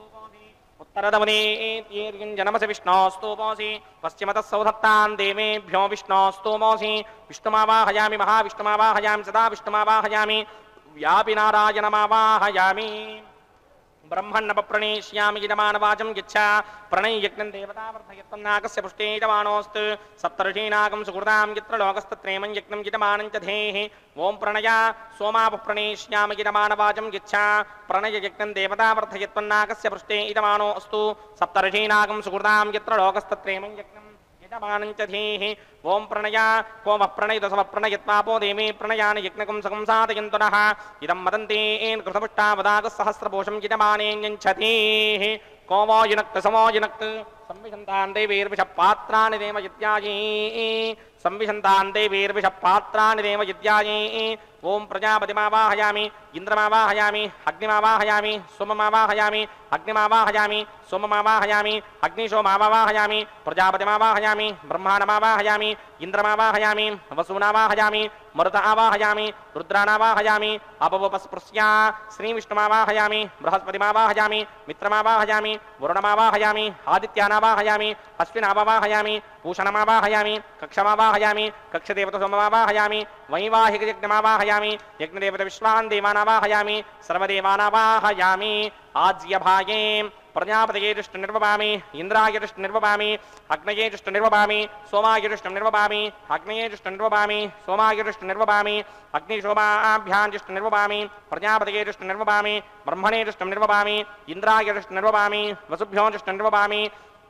उत्तरदमुनेत्येर्युञ्जनमसि विष्णोस्तुपोऽसि पश्चिमतः सौधत्तान् देवेभ्यो विष्णोस्तुमोऽसि विष्णुमावाहयामि महाविष्णुमावाहयामि सदा विष्णुमावाहयामि व्यापिनारायणमावाहयामि ब्रह्मण्णपप्रणेष्यामि यजमानवाचं यच्छा प्रणययज्ञं देवतावर्धयत्वन्नाकस्य पुष्टे यजमानोऽस्तु सप्तर्षीनागं सुकृतां यत्र लोकस्तत्रेमं यज्ञं यजमानं च धेः ओं प्रणया सोमापप्रणेष्यामि यजमानवाचं यच्छा प्रणययज्ञं देवतावर्धयत्वन्नाकस्य पुष्टे यजमानोऽस्तु सप्तर्षीनागं सुकृतां यत्र लोकस्तत्रेमं यज्ञं यजमानं च धेः ओं प्रणया को वः प्रणयित सव प्रणयत्वापो देवी प्रणयानि यज्ञकं सकं साधयन्तु नः इदं वदन्तेन कृतपुष्टावदागः सहस्रपोषं यजमानेऽन्यच्छतीः को वो युनक्तु समो युनक्तु संविशन्तान् देवीर्विषपात्राणि देव यद्याये संविशन्तान् देवीर्विषपात्राणि देव यद्याये ओं प्रजापतिमावाहयामि इन्द्रमावाहयामि अग्निमावाहयामि सोममावाहयामि अग्निमावाहयामि सोममावाहयामि अग्निशोमावाहयामि प्रजापतिमावाहयामि ब्रह्माणमावाहयामि इन्द्रमावाहयामि वसूनावाहयामि मरुत आवाहयामि रुद्राणावाहयामि अपवपस्पृश्या श्रीविष्णुमावाहयामि बृहस्पतिमावाहयामि मित्रमावाहयामि वरुणमावाहयामि आदित्यानावाहयामि अश्विनावाहयामि पूषणमावाहयामि कक्षमावाहयामि कक्षदेवतसोममावाहयामि वैवाहिकयज्ञमावाहयामि यज्ञदेवतविश्वान् देवानावाहयामि सर्वदेवानावाहयामि आज्यभागे प्रजापतये दृष्टि निर्वपामि इंद्राय दृष्टि निर्वपामि अग्नये दृष्टि निर्वपामि सोमाय दृष्टि निर्वपामि अग्नये दृष्टि निर्वपामि सोमाय दृष्टि निर्वपामि अग्निशोभाभ्यां दृष्टि निर्वपामि प्रजापतये दृष्टि निर्वपामि ब्रह्मणे दृष्टि निर्वपामि इंद्राय दृष्टि निर्वपामि वसुभ्यो दृष्टि निर्वपामि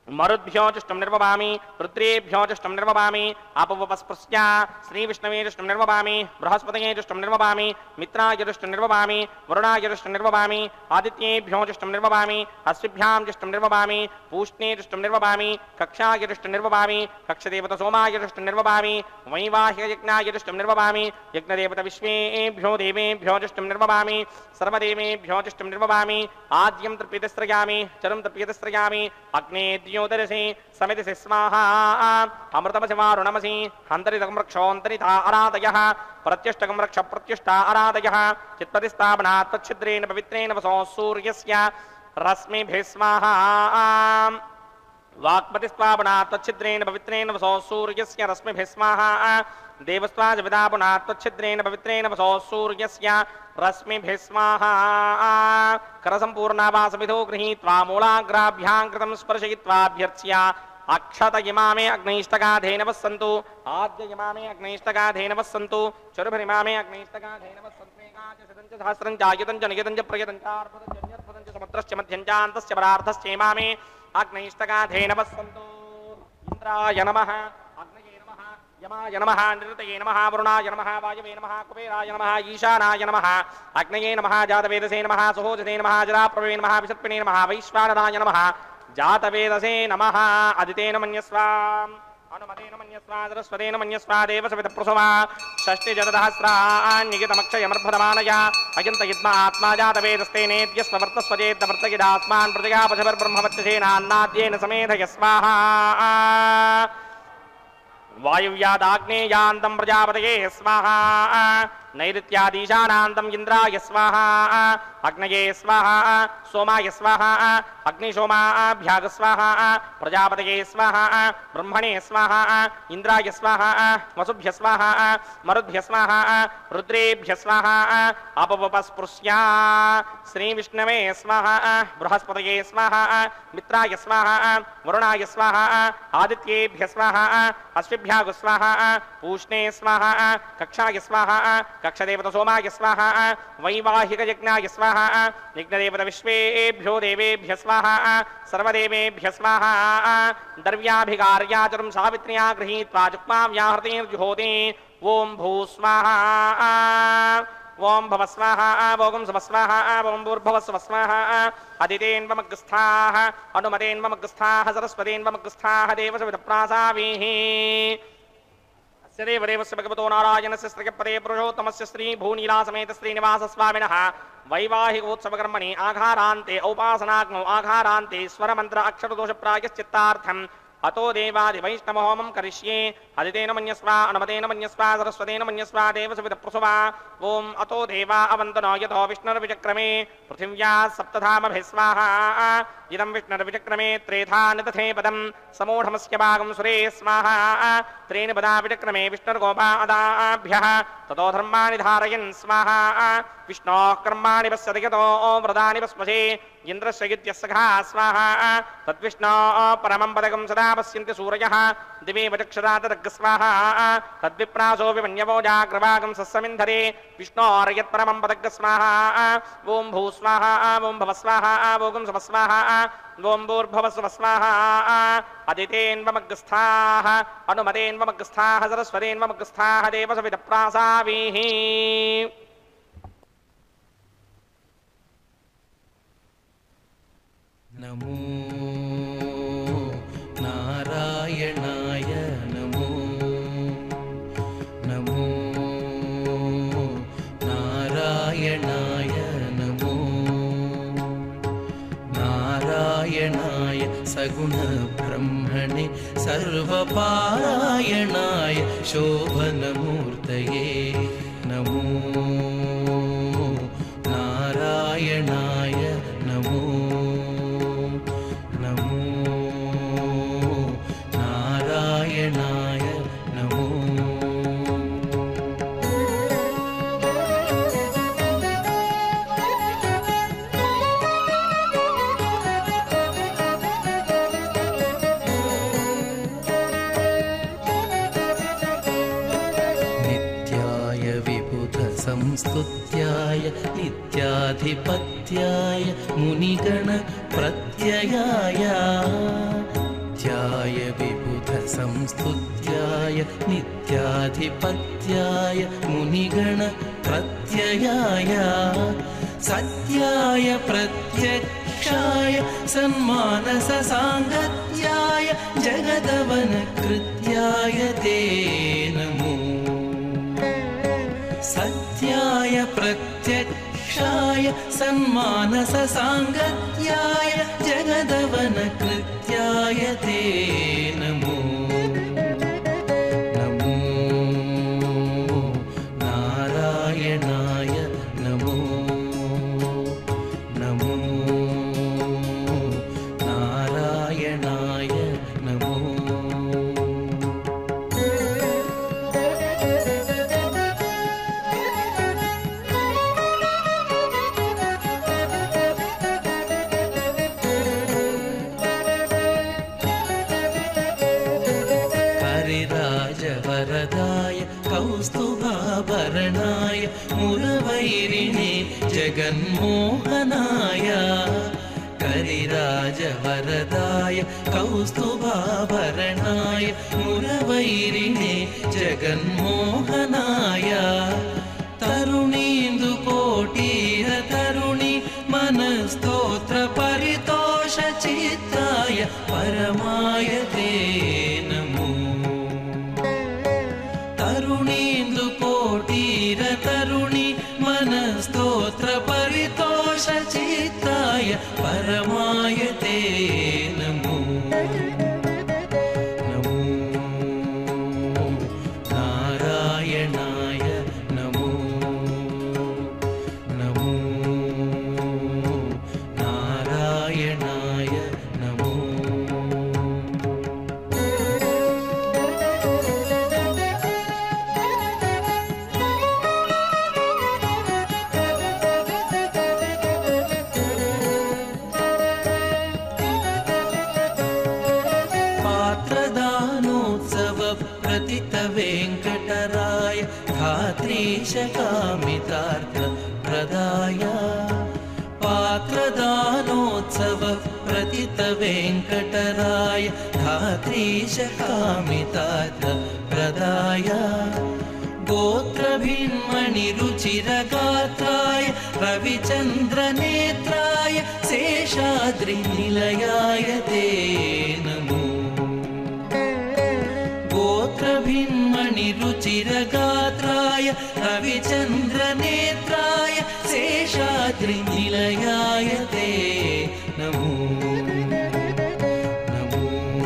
మరుద్భ్యో చుష్టం నిర్వవామి రుద్రేభ్యో చుష్టం నిర్వవామి అపవపస్పృశ్య శ్రీవిష్ణవే చుష్టం నిర్వవామి బృహస్పతయే చుష్టం నిర్వవామి మిత్రాయ చుష్టం నిర్వవామి వరుణాయ చుష్టం నిర్వవామి ఆదిత్యేభ్యో చుష్టం నిర్వవామి అశ్విభ్యాం చుష్టం నిర్వవామి పూష్ణే చుష్టం నిర్వవామి కక్షాయ చుష్టం నిర్వవామి కక్షదేవత సోమాయ చుష్టం నిర్వవామి వైవాహిక యజ్ఞాయ చుష్టం నిర్వవామి యజ్ఞదేవత విశ్వేభ్యో దేవేభ్యో చుష్టం నిర్వవామి సర్వదేవేభ్యో చుష్టం నిర్వవామి ఆద్యం తృప్యతిస్రయామి చరం తృప్యతిస్రయామి అగ్నే ద్యోదరసి సమితిసి స్వాహా అమృతమసి వారుణమసి హంతరితకం రక్షోంతరితా ఆరాధయః ప్రత్యష్టకం రక్ష ప్రత్యుష్టా ఆరాధయః చిత్పతిస్థాపనాత్ తచ్ఛిద్రేణ పవిత్రేణ వసో సూర్యస్య రశ్మిభిः స్వాహా వాక్పతిస్థాపనాత్ తచ్ఛిద్రేణ పవిత్రేణ వసో సూర్యస్య రశ్మిభిः స్వాహా దేవస్వాజ విదాపునాత్ తచ్ఛిద్రేణ పవిత్రేణ వసో సూర్యస్య రశ్మిభిः స్వాహా కరసంపూర్ణావాసమిధో గృహీత్వా మూలాగ్రాభ్యాం కృతం స్పర్శయిత్వాభ్యర్చ్య అక్షత ఇమామే అగ్నైష్టకాధేనవః సంతు ఆద్య ఇమామే అగ్నైష్టకాధేనవః సంతు చరుభరిమామే అగ్నైష్టకాధేనవః సంతు ఏకాచ శతం చ సహస్రం చ ఆయుతం చ నియతం చ ప్రయతం చ అర్పదం చ న్యర్పదం చ సముద్రస్య మధ్యం చ అంతస్య పరార్థస్య ఇమామే అగ్నైష్టకాధేనవః సంతు ఇంద్రాయ నమః అగ్నయే నమః యమాయ నమః నిరుతయే నమః వరుణాయ నమః వాయవే నమః కుబేరాయ నమః ఈశానాయ నమః అగ్నయే నమః జాతవేదసే నమః సుహోజసే నమః జరాప్రవే నమః విసర్పిణే నమః వైశ్వానరాయ నమః జాతవేదసే నమః అదితేన మన్యస్వ హనుమతేన మన్యస్వ సరస్వతేన మన్యస్వ దేవసవిత ప్రసవా షష్ఠి జగదహస్రాన్నిగితమక్షయమర్భదమానయ అయంత యుద్మ ఆత్మా జాతవేదస్తే నేద్యస్వ వర్తస్వజేద్ద వర్తగిదాస్మాన్ ప్రజగాపశవర్బ్రహ్మవత్సేనాన్నాద్యేన సమేధయ స్వాహా వాయువ్యాదాగ్నేయాంతం ప్రజాపతయే స్వాహా నైరుత్యాదీశానాంతం ఇంద్రాయ స్వాహా అగ్నయే స్వాహా సోమాయ స్వాహా అగ్నిశోమాభ్యాగ స్వాహా ప్రజాపతయే స్వాహా బ్రహ్మణే స్వాహా ఇంద్రాయ స్వాహా వసుభ్య స్వాహా మరుద్భ్య స్వాహా రుద్రేభ్య స్వాహా అపవపస్పృశ్య శ్రీవిష్ణవే స్వాహా బృహస్పతయే స్వాహా మిత్రాయ స్వాహా వరుణాయ స్వాహా ఆదిత్యేభ్య స్వాహా అశ్విభ్యాగు స్వాహా పూష్ణే స్వాహా కక్షాయ స్వాహా కక్షదేవత సోమాయ స్వాహా వైవాహిక యజ్ఞాయ స్వాహా యజ్ఞదేవత విశ్వేభ్యో దేవేభ్య స్వాహా సర్వదేవేభ్య స్వాహా ద్రవ్యాభికార్యాచరం సావిత్ర్యా గృహీత్వా చుక్మా వ్యాహృతిర్జుహోతి ఓం భూ స్వాహా ఓం భవ స్వాహా ఓం శుభ స్వాహా ఓం భూర్భువ స్వ స్వాహా అదితేన్వమగ్స్థాః అనుమతేన్వమగ్స్థాః సరస్వతేన్వమగ్స్థాః దేవసవిత ప్రాసావీః దేవదేవస్య భగవతో నారాయణస్య శ్రీపదే పురుషోత్తమస్య శ్రీ భూనీలాసమేత శ్రీనివాస స్వామినః వైవాహికోత్సవకర్మణి ఆఘారాంతే ఔపాసనాగ్నౌ ఆఘారాంతే స్వరమంత్ర అక్షరదోష ప్రాయశ్చిత్తార్థం అతో దేవాది వైష్ణవ హోమం కరిష్యే అదితేన మన్యస్వ అనుమతేన మన్యస్వ సరస్వతేన మన్యస్వ దేవసవిత ప్రసవా ఓం అతో దేవా అవంతనో యతో విష్ణుర్విచక్రమే పృథివ్యా సప్తధామభిः స్వాహా ఇదం విష్ణుర్విచక్రమే త్రేధా నిదధే పదం సమూఢమస్య భాగం సురే స్వాహా త్రీణి పదా విచక్రమే విష్ణుర్గోపాదాభ్యः తతో ధర్మాణి ధారయన్ స్వాహా విష్ణోః కర్మాణి పశ్యతి యతో వ్రతాని పస్మసే ఇంద్రస్య గిత్యస్సఖా స్వాహా తద్విష్ణో పరమం పదకం సదా పశ్యంతి సూరయः దివే వచక్షదా తదగ్గ స్వాహా తద్విప్రాసో విమన్యవో జాగ్రవాగం సస్సమింధరే విష్ణోర్యత్పరమం పదగ్గ స్వాహా ఓం భూ స్వాహా ఓం భవ స్వాహా ఓం శుభ స్వాహా ఓం భూర్భువ స్వ స్వాహా అదితేన్వమగ్స్థాః అనుమతేన్వమగ్స్థాః సరస్వతేన్వమగ్స్థాః దేవసవిత ప్రాసావీః నమో నారాయణాయ నమో నమో నారాయణాయ నమో నారాయణాయ సగుణ బ్రహ్మణే సర్వపారాయణాయ శోభనమూర్తయే నమో నారాయణాయ నమో నమో నారాయణాయ నమో संस्तुत्याय नित्याधिपत्याय मुनिगण प्रत्ययाय ध्याय विबुध संस्तुत्याय नित्याधिपत्याय मुनिगण प्रत्ययाय सत्याय प्रत्यक्षाय सन्मानस सांगत्याय जगदवन कृत्याय ते नमो सत्याय प्रत्यक्षाय सन्मानस सांगत्याय जगदवन कृत्याय ते नमो नमो नारायणाय नमो नमो नारायणाय नमो वरदाय कौस्तुभाभरणाय मुरवैरिणे जगन्मोहनाय करिराजवरदाय कौस्तुभाभरणाय मुरवैरिणे जगन्मोहनाय तरुणीन्दुकोटीर तरुणि मनस्तोत्र परितोष चित्ताय परमाय ते नमो तरुणीन्दुकोटीर तरुणि मनस्तोत्र परितोष चित्ताय परमाय ते नमो नमो नारायणाय नमो नमो नारायणाय नमो वेंकटराय धात्रीश कामितार्थ प्रदाय पात्रदानोत्सव प्रतित वेंकटराय धात्रीश कामितार्थ प्रदाय गोत्रभिन्मणि रुचिरगात्राय रविचन्द्रनेत्राय शेषाद्रिनिलयाय ते नमो गोत्रभिन्मणि रुचिरगात्राय रविचन्द्रनेत्राय शेषाद्रिनिलयाय ते नमो नमो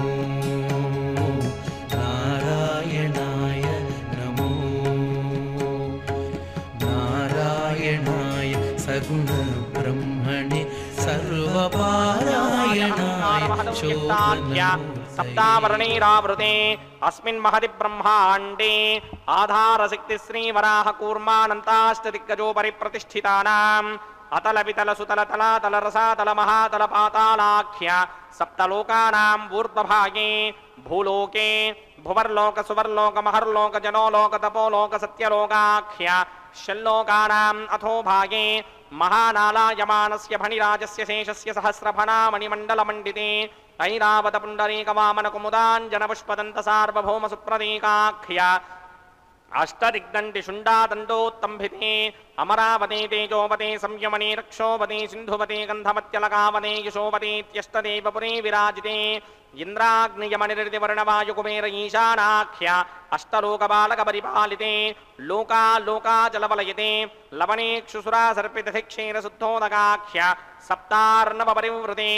नारायणाय नमो नारायणाय सगुण ब्रह्मणे सर्वपारायणाय शोभनाय सप्तावर्णैरावृते अस्मिन् महति ब्रह्माण्डे आधारशक्ति श्रीवराह कूर्मानन्ताष्टदिग्गजोपरि प्रतिष्ठितानाम् अतल वितल सुतल तलातल रसातल महातल पातालाख्य सप्तलोकानां ऊर्ध्वभागे भूलोके भुवर्लोक सुवर्लोक महर्लोक जनोलोक तपोलोक सत्यलोकाख्य षल्लोकानाम् अथो भागे महानालायमानस्य फणिराजस्य शेषस्य सहस्रफणामणिमण्डलमण्डिते ऐरावत पुण्डरीक वामन कुमुदाञ्जन पुष्पदन्त सार्वभौम सुप्रतीकाख्य अष्टदिग्दण्डि शुण्डादण्डोत्तम्भिते अमरावते तेजोवते संयमने रक्षोवते सिन्धुवते गन्धमत्यलकावते यशोवतीत्यष्टदेवपुरे विराजिते इंद्राग्नियमनिर्दिवर्णवायुकुबेर ईशानाख्य अष्टलोकबालकपरिपालिते लोका लोकाचलवलयते लवणेक्षुसुरासर्पितधिक्षीरशुद्धोदकाख्य सप्तार्णवपरिवृते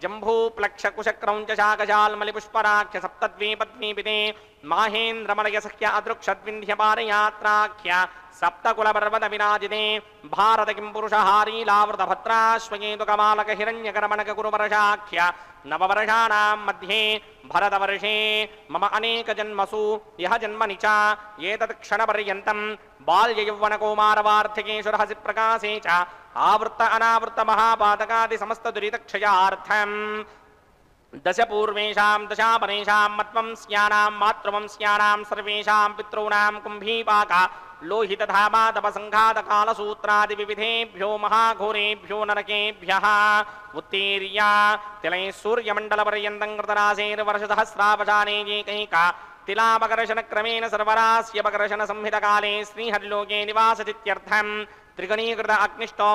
जम्बूप्लक्षकुशक्रौञ्चशाकशाल्मलिपुष्पराख्य सप्तद्वीपद्वीपिते माहेन्द्रमलयसख्य अदृक्षद्विन्ध्यपारयात्राख्य सप्तकुलपर्वत विराजिते भारत किं पुरुषहारीलावृतभद्राश्वयेतुकमालक हिरण्यकरमणक गुरुवर्षाख्य नववर्षाणां मध्ये भरतवर्षे मम अनेकजन्मसु यह जन्मनि च एतत् क्षणपर्यन्तं बाल्ययौवनकौमारवार्थिकेषु रहसि प्रकाशे च आवृत्त अनावृत्त महापातकादि समस्त दुरितक्षयार्थम् दश पूर्वेषां दशापरेषां मत्वंस्यानां मातृवंस्यानां सर्वेषां पितॄणां कुम्भीपाका लोहितधामादपसङ्घातकालसूत्रादिविविधेभ्यो महाघोरेभ्यो नरकेभ्यः उत्तीर्य तिलैः सूर्यमण्डलपर्यन्तं कृतरासेर्वर्षसहस्रावसानेकैका तिलापकर्षणक्रमेण सर्वरास्यपकर्षणसंहितकाले श्रीहरिलोके निवासतीत्यर्थं त्रिगणीकृत अग्निष्टोम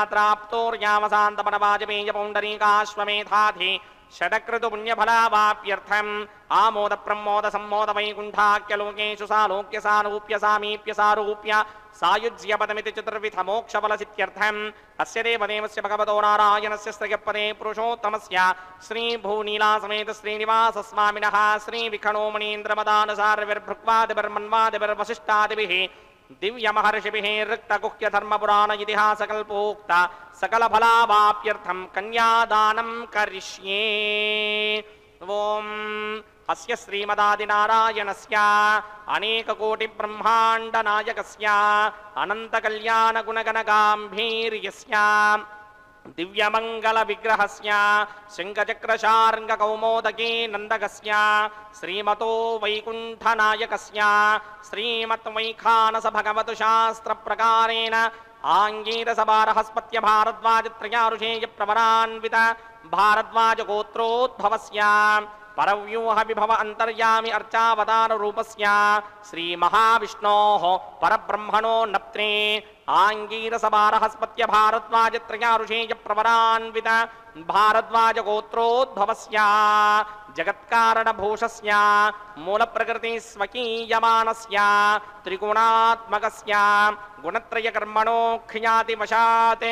अदिनात्राप्तोर्यामसान्तपनवाजपेयपौण्डरीकाश्वमेधाधि षडक्रतु पुण्यफलावाप्यर्थम् आमोद प्रमोद सम्मोद वैकुण्ठाख्यलोकेषु सालोक्य सारूप्य सामीप्य सारूप्य सायुज्यपदमिति चतुर्विध मोक्षफलसित्यर्थम् अस्य देवदेवस्य भगवतो नारायणस्य श्रियपदे पुरुषोत्तमस्य श्रीभूनीलासमेत श्रीनिवासस्वामिनः श्रीविखणोमणीन्द्रमदानुसारविर्भृक्वादिभिर्मन्वादिभिर्वसिष्ठादिभिः दिव्यमहर्षिभिः रिक्तगुह्यधर्मपुराण इतिहासकल्पोक्त सकलफलावाप्यर्थं कन्यादानं करिष्ये। ओम अस्य श्रीमदादिनारायणस्य अनेककोटिब्रह्माण्डनायकस्य अनन्तकल्याणगुणगणगाम्भीर्यस्य दिव्यमङ्गलविग्रहस्य शङ्खचक्रशार्ङ्गकौमोदके नन्दकस्य श्रीमतो वैकुण्ठनायकस्य श्रीमद्वैखानस भगवतु शास्त्रप्रकारेण आङ्गीरसभारहस्पत्य भारद्वाजत्रयारुषेयप्रवरान्वित भारद्वाजगोत्रोद्भवस्य परव्यूह विभव अंतर्यामि अर्चावतार रूपस्य श्री महाविष्णोः परब्रह्मणो नप्त्रे आङ्गीरसभारहस्पत्य भारद्वाजत्रयारुषेय प्रवरान्वित भारद्वाज गोत्रोद्भवस्य जगत्कारणभूषस्य मूलप्रकृति स्वकीयमानस्य त्रिगुणात्मकस्य गुणत्रयकर्मणो ख्यातिवशात्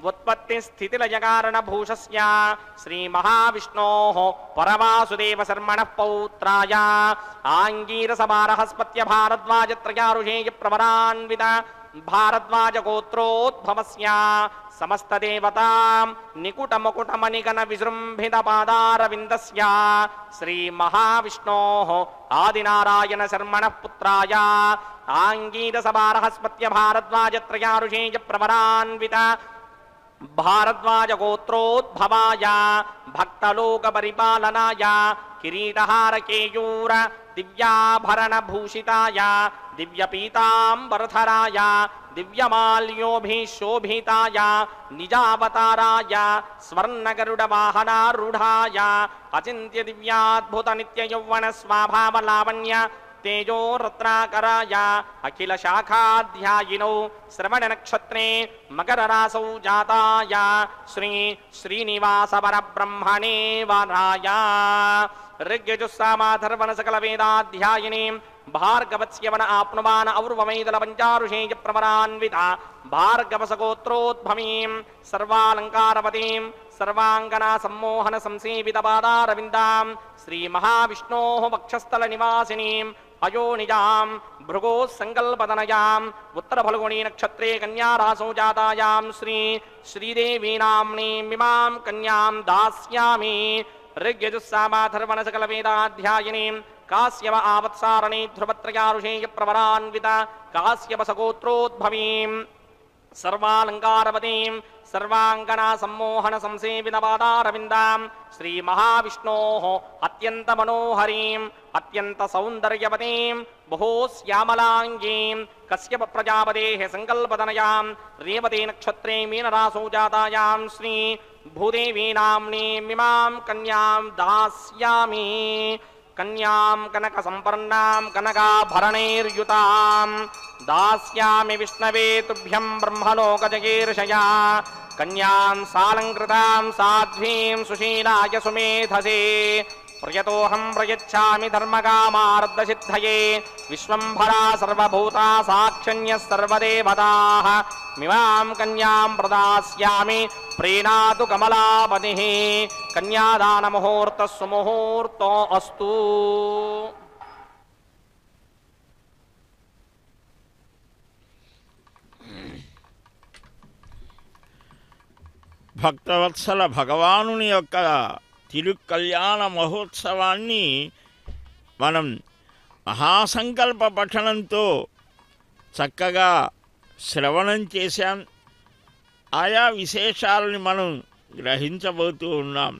उत्पत्तिस्थितिलयकारणभूषस्य श्रीमहाविष्णोः परवासुदेव शर्मणः पौत्राय आङ्गीरसभारहस्पत्य भारद्वाजत्रयारुषेय प्रवरान्वित भारद्वाज गोत्रोद्भवस्य समस्त देवता निकुट मुकुट मणिगण विजृंभित पादारविन्दस्य श्री महाविष्णोः आदिनारायण शर्मणः पुत्राय आङ्गीरसभारहस्पत्य भारद्वाजत्रयारुषेय प्रवरान्वित भारद्वाज गोत्रोद्भवाय भक्तलोक परिपालनाय किरीटहार केयूर दिव्याभरण भूषिताय दिव्यपीताम्बरधराय दिव्यमाल्योभिशोभिताय निजावताराय स्वर्णगरुडवाहनारूढाय अचिन्त्य दिव्याद्भुत नित्य यौवन स्वाभाव लावण्य तेजो रत्नाकराय अखिल शाखाध्यायिनौ श्रवण नक्षत्रे मकर रासौ जाताय श्री श्रीनिवास परब्रह्मणे वराय ऋग्यजुस्सामाथर्वण सकल वेदाध्यायिनी भार्गवस्यवन आप्नुवान और्वमैदल पञ्चारुषेय प्रवरान्विता भार्गवसगोत्रोद्भवीं सर्वालङ्कारवतीं सर्वाङ्गना सम्मोहन संसेवित पादारविन्दां श्री महाविष्णोः वक्षस्थल निवासिनीं अयोनिजां भृगोः संकल्पतनयाम् उत्तरफल्गुणी नक्षत्रे कन्यारासौ जातायां श्री श्रीदेवी नाम्नीमिमां कन्यां दास्यामि ऋग्यजुस्सामाथर्वण सकल वेदाध्यायिनीं काश्यप आवत्सारणी ध्रुवत्रयारुषेय प्रवरान्वित काश्यप सगोत्रोद्भवीं सर्वालङ्कारवतीं सर्वाङ्गना सम्मोहन संसेवित पादारविन्दां श्री महाविष्णोः अत्यन्त मनोहरीं अत्यन्त सौन्दर्यवतीं बहु श्यामलाङ्गीं कश्यप प्रजापतेः संकल्पतनयां रेवती नक्षत्रे मीनरासौ जातायां श्री भूदेवी नाम्नीमिमां कन्यां दास्यामि कन्यां कनक संपन्नां कनकाभरणैर्युतां दास्यामि विष्णवे तुभ्यं ब्रह्मलोकजगीर्षया कन्यां सालङ्कृतां साध्वीं सुशीलाय सुमेधसे प्रयतोऽहं प्रयच्छामि धर्मकामार्धसिद्धये विश्वम्भरा सर्वभूता साक्षण्यः सर्वदेवताः मिमां कन्यां प्रदास्यामि प्रीणातु कमलापतिः कन्यादानमुहूर्तः सुमुहूर्तो अस्तु। భక్తవత్సల భగవానుని యొక్క తిరుకల్యాణ మహోత్సవాన్ని మనం మహాసంకల్ప పఠనంతో చక్కగా శ్రవణం చేశాం. ఆయా విశేషాలని మనం గ్రహించబోతూ ఉన్నాం.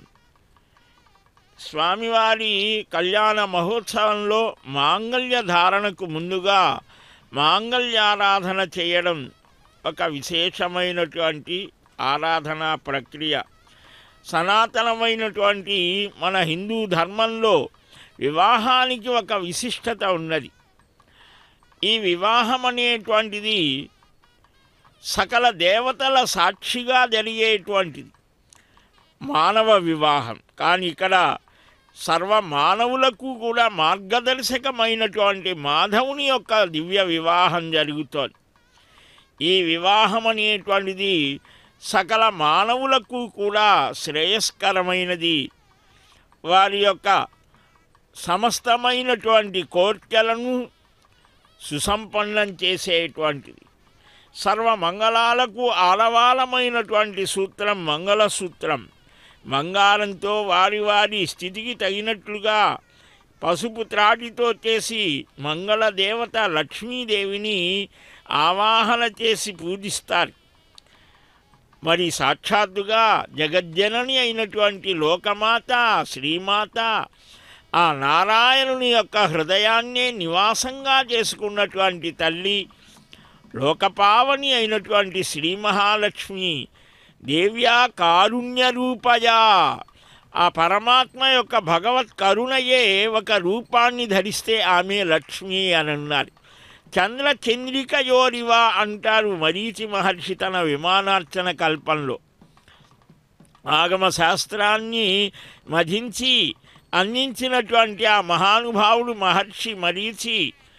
స్వామివారి కళ్యాణ మహోత్సవంలో మాంగళ్య ధారణకు ముందుగా మాంగళ్యారాధన చేయడం ఒక విశేషమైనటువంటి ఆరాధనా ప్రక్రియ. సనాతనమైనటువంటి మన హిందూ ధర్మంలో వివాహానికి ఒక విశిష్టత ఉన్నది. ఈ వివాహం అనేటువంటిది సకల దేవతల సాక్షిగా జరిగేటువంటిది మానవ వివాహం. కానీ ఇక్కడ సర్వ మానవులకు కూడా మార్గదర్శకమైనటువంటి మాధవుని యొక్క దివ్య వివాహం జరుగుతోంది. ఈ వివాహం అనేటువంటిది సకల మానవులకు కూడా శ్రేయస్కరమైనది. వారి యొక్క సమస్తమైనటువంటి కోర్కెలను సుసంపన్నం చేసేటువంటిది. సర్వమంగళాలకు ఆలవాలమైనటువంటి సూత్రం మంగళసూత్రం. బంగారంతో వారి వారి స్థితికి తగినట్లుగా పసుపు త్రాటితో చేసి మంగళదేవత లక్ష్మీదేవిని ఆవాహన చేసి పూజిస్తారు. మరి సాక్షాత్తుగా జగజ్జనని అయినటువంటి లోకమాత శ్రీమాత ఆ నారాయణుని యొక్క హృదయాన్నే నివాసంగా చేసుకున్నటువంటి తల్లి, లోకపావని అయినటువంటి శ్రీ మహాలక్ష్మి దేవ్యా కారుణ్య రూపయా, ఆ పరమాత్మ యొక్క భగవత్ కరుణయే ఒక రూపాన్ని ధరిస్తే ఆమె లక్ష్మి అని అన్నారు. చంద్ర చంద్రికయోరివ అంటారు మరీచి మహర్షి తన విమానార్చన కల్పంలో. ఆగమ శాస్త్రాన్ని మధించి అందించినటువంటి ఆ మహానుభావుడు మహర్షి మరీచి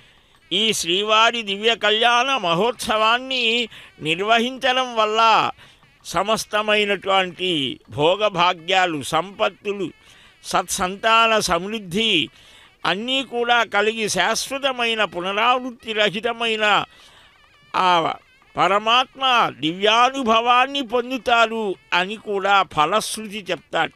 ఈ శ్రీవారి దివ్య కళ్యాణ మహోత్సవాన్ని నిర్వహించడం వల్ల సమస్తమైనటువంటి భోగభాగ్యాలు, సంపత్తులు, సత్సంతాన సమృద్ధి అన్నీ కూడా కలిగి శాశ్వతమైన పునరావృత్తి రహితమైన ఆ పరమాత్మ దివ్యానుభవాన్ని పొందుతారు అని కూడా ఫలశ్రుతి చెప్తాడు.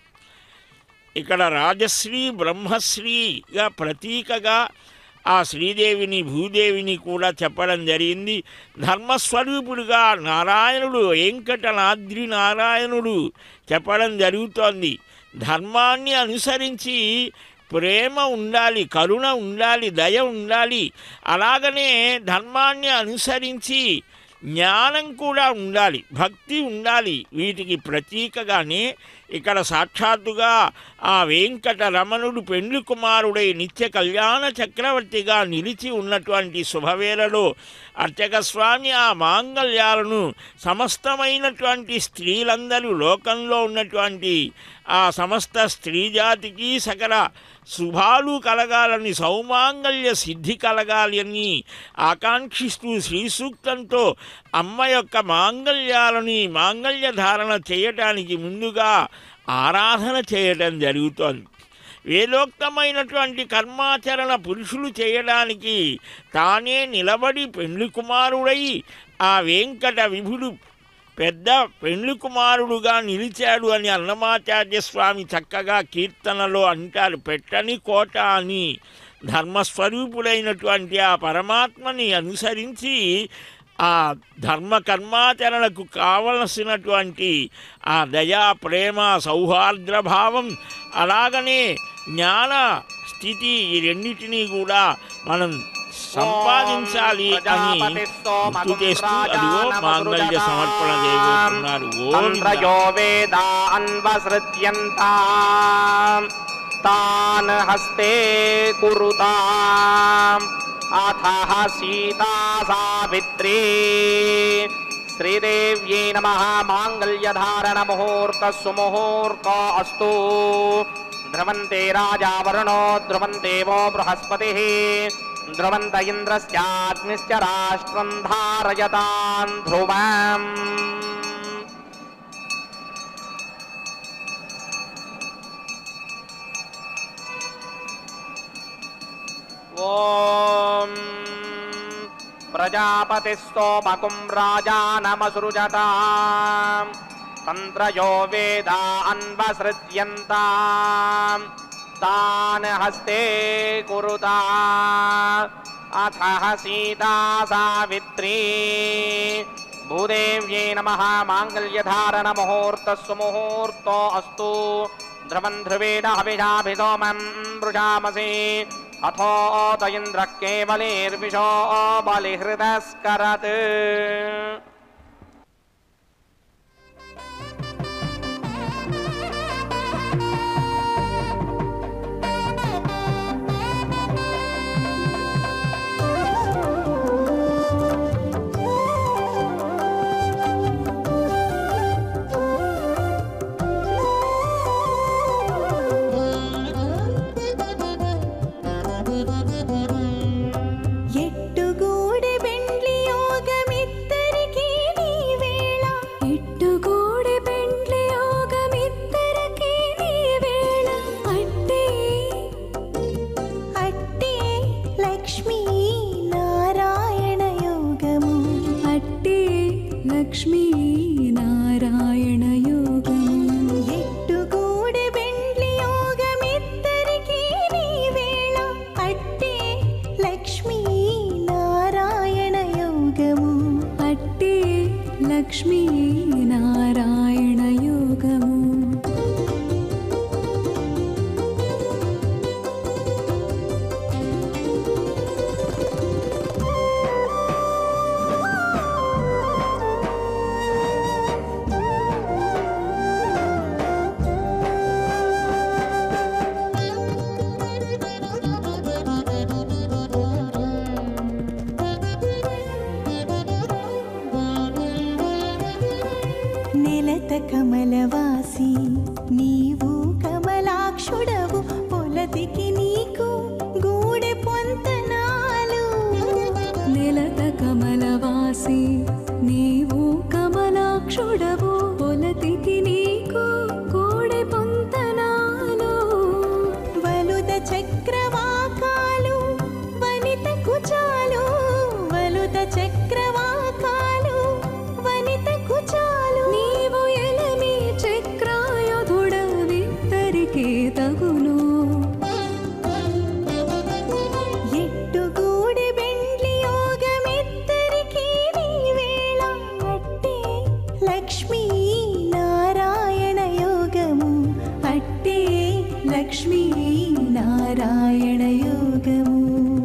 ఇక్కడ రాజశ్రీ బ్రహ్మశ్రీగా ప్రతీకగా ఆ శ్రీదేవిని భూదేవిని కూడా చెప్పడం జరిగింది. ధర్మస్వరూపుడుగా నారాయణుడు వెంకటనాద్రి నారాయణుడు చెప్పడం జరుగుతోంది. ధర్మాన్ని అనుసరించి ప్రేమ ఉండాలి, కరుణ ఉండాలి, దయ ఉండాలి. అలాగనే ధర్మాన్ని అనుసరించి జ్ఞానం కూడా ఉండాలి, భక్తి ఉండాలి. వీటికి ప్రతీకగానే ఇక్కడ సాక్షాత్తుగా ఆ వెంకటరమణుడు పెండ్లి కుమారుడై నిత్య కళ్యాణ చక్రవర్తిగా నిలిచి ఉన్నటువంటి శుభవేళలో అర్చక స్వామి ఆ మాంగళ్యాలను సమస్తమైనటువంటి స్త్రీలందరూ లోకంలో ఉన్నటువంటి ఆ సమస్త స్త్రీజాతికి సకల శుభాలు కలగాలని, సౌమాంగళ్య సిద్ధి కలగాలని ఆకాంక్షిస్తూ శ్రీ సూక్తంతో అమ్మ యొక్క మాంగళ్యాలని మాంగళ్య ధారణ చేయటానికి ముందుగా ఆరాధన చేయటం జరుగుతోంది. వేదోక్తమైనటువంటి కర్మాచరణ పురుషులు చేయడానికి తానే నిలబడి పెండ్లి కుమారుడై ఆ వెంకట విభుడు పెద్ద పెండ్లి కుమారుడుగా నిలిచాడు అని అన్నమాచార్య స్వామి చక్కగా కీర్తనలో అంటారు. పెట్టని కోట అని ధర్మస్వరూపుడైనటువంటి ఆ పరమాత్మని అనుసరించి ఆ ధర్మ కర్మాచరణకు కావలసినటువంటి ఆ దయా ప్రేమ సౌహార్ద్ర భావం అలాగనే జ్ఞాన స్థితి ఈ రెండింటినీ కూడా మనం సంపాదించాలి అని గుర్తు చేస్తూ అదిగో మాంగళ్య సమర్పణ చేయబోతున్నారు. తాన్ హస్తే కురుతాం అథః సీతా సావిత్రీ శ్రీదేవ్యై నమః. మాంగళ్యధారణ ముహూర్త సుముహూర్త అస్తు. ధ్రువంతే రాజా వరుణో ధ్రువంతే వో బృహస్పతిః ధ్రువంత ఇంద్రస్యాగ్నిశ్చ రాష్ట్రం ధారయతాం ధ్రువం. ఓం ప్రజాపతిస్తోమకుం రాజానమసృజతాం తంత్రయో వేదా అన్వసృజ్యంతాం తాన్ హస్తే కురుతా అథః సీతా సావిత్రీ భూదేవ్యై నమః. మాంగళ్యధారణ ముహూర్త సుముహూర్తో అస్తు. ధ్రువం ధ్రువేణ హవిషాభిసోమం వృషామసి अथोत इन्द्रः केवलीर्विशो बलिहृदस्करत् లక్ష్మీ నారాయణ యోగము కమలవాసి నీవు కమలాక్షుడవు పొలతికి నీకు గూడె పొంతనాలు నెలత కమలవాసి నీవు కమలాక్షుడవు పొలతికి నీకు గూడె పొంతనాలు వలుద చక్రవాకాలు వనిత కుచాలు వలుద చక్రవాకాలు వనిత కుచాలు నీవు ఎలమి చక్రాయుధుడవిద్దరికీ తగును ఎట్టుగూడి బెండ్లి యోగమిద్దరికీ నీ వేళ అట్టే లక్ష్మీ నారాయణ యోగము అట్టే లక్ష్మీ నారాయణ యోగము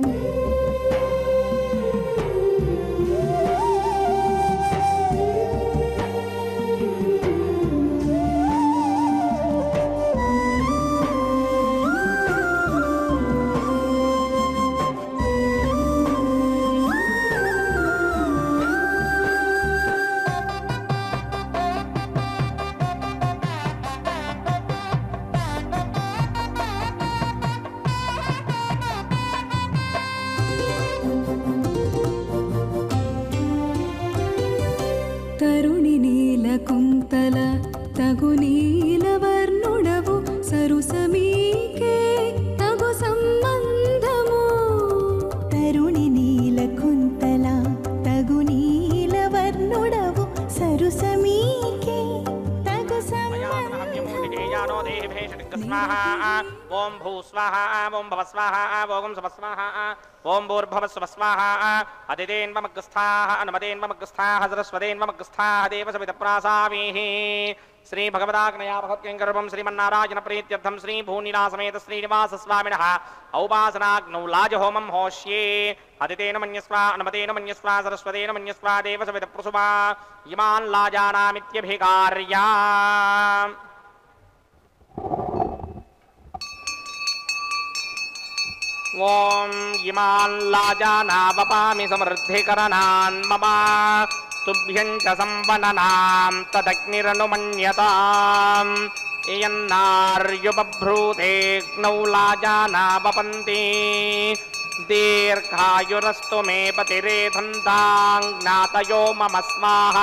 తరుణి నీల కుంతల తగు నీల వర్ణుడవు సరుసమీకే తగు సంబంధము తరుణి నీల కుంతల తగు నీల వర్ణుడవు సరుసమీకే తగు ఓం భూ స్వాహ ఓం భవ స్వాహ ఓం సవ స్వాహ ఓం భూర్భవ స్వ స్వాహ అదిదేన్వమగ్స్థాః అనుమదేన్వమగ్స్థాః సరస్వదేన్వమగ్స్థాః దేవసవిత ప్రాసామీః శ్రీ భగవదాగ్నయా భగవత్కింకరూపం శ్రీమన్నారాయణ ప్రీత్యర్థం శ్రీ భూనిలాసమేత శ్రీనివాస స్వామినః ఔపాసనాగ్నౌ లాజహోమం హోష్యే అదితేన మన్యస్వ అనుమతేన మన్యస్వ సరస్వదేన మన్యస్వ దేవసవిత ప్రసుభా ఇమాన్ లాజానామిత్యభికార్యా ఓం ఇమాన్ లాజానావపామి సమృద్ధికరణాన్ మమ తుభ్యం చ సంవననాం తదగ్నిరనుమన్యతాం ఇయన్నార్యుబభ్రూతేగ్నౌ లాజానావపంతి దీర్ఘాయురస్తు మే పతిరేధంతాం జ్ఞాతయో మమ స్వాహా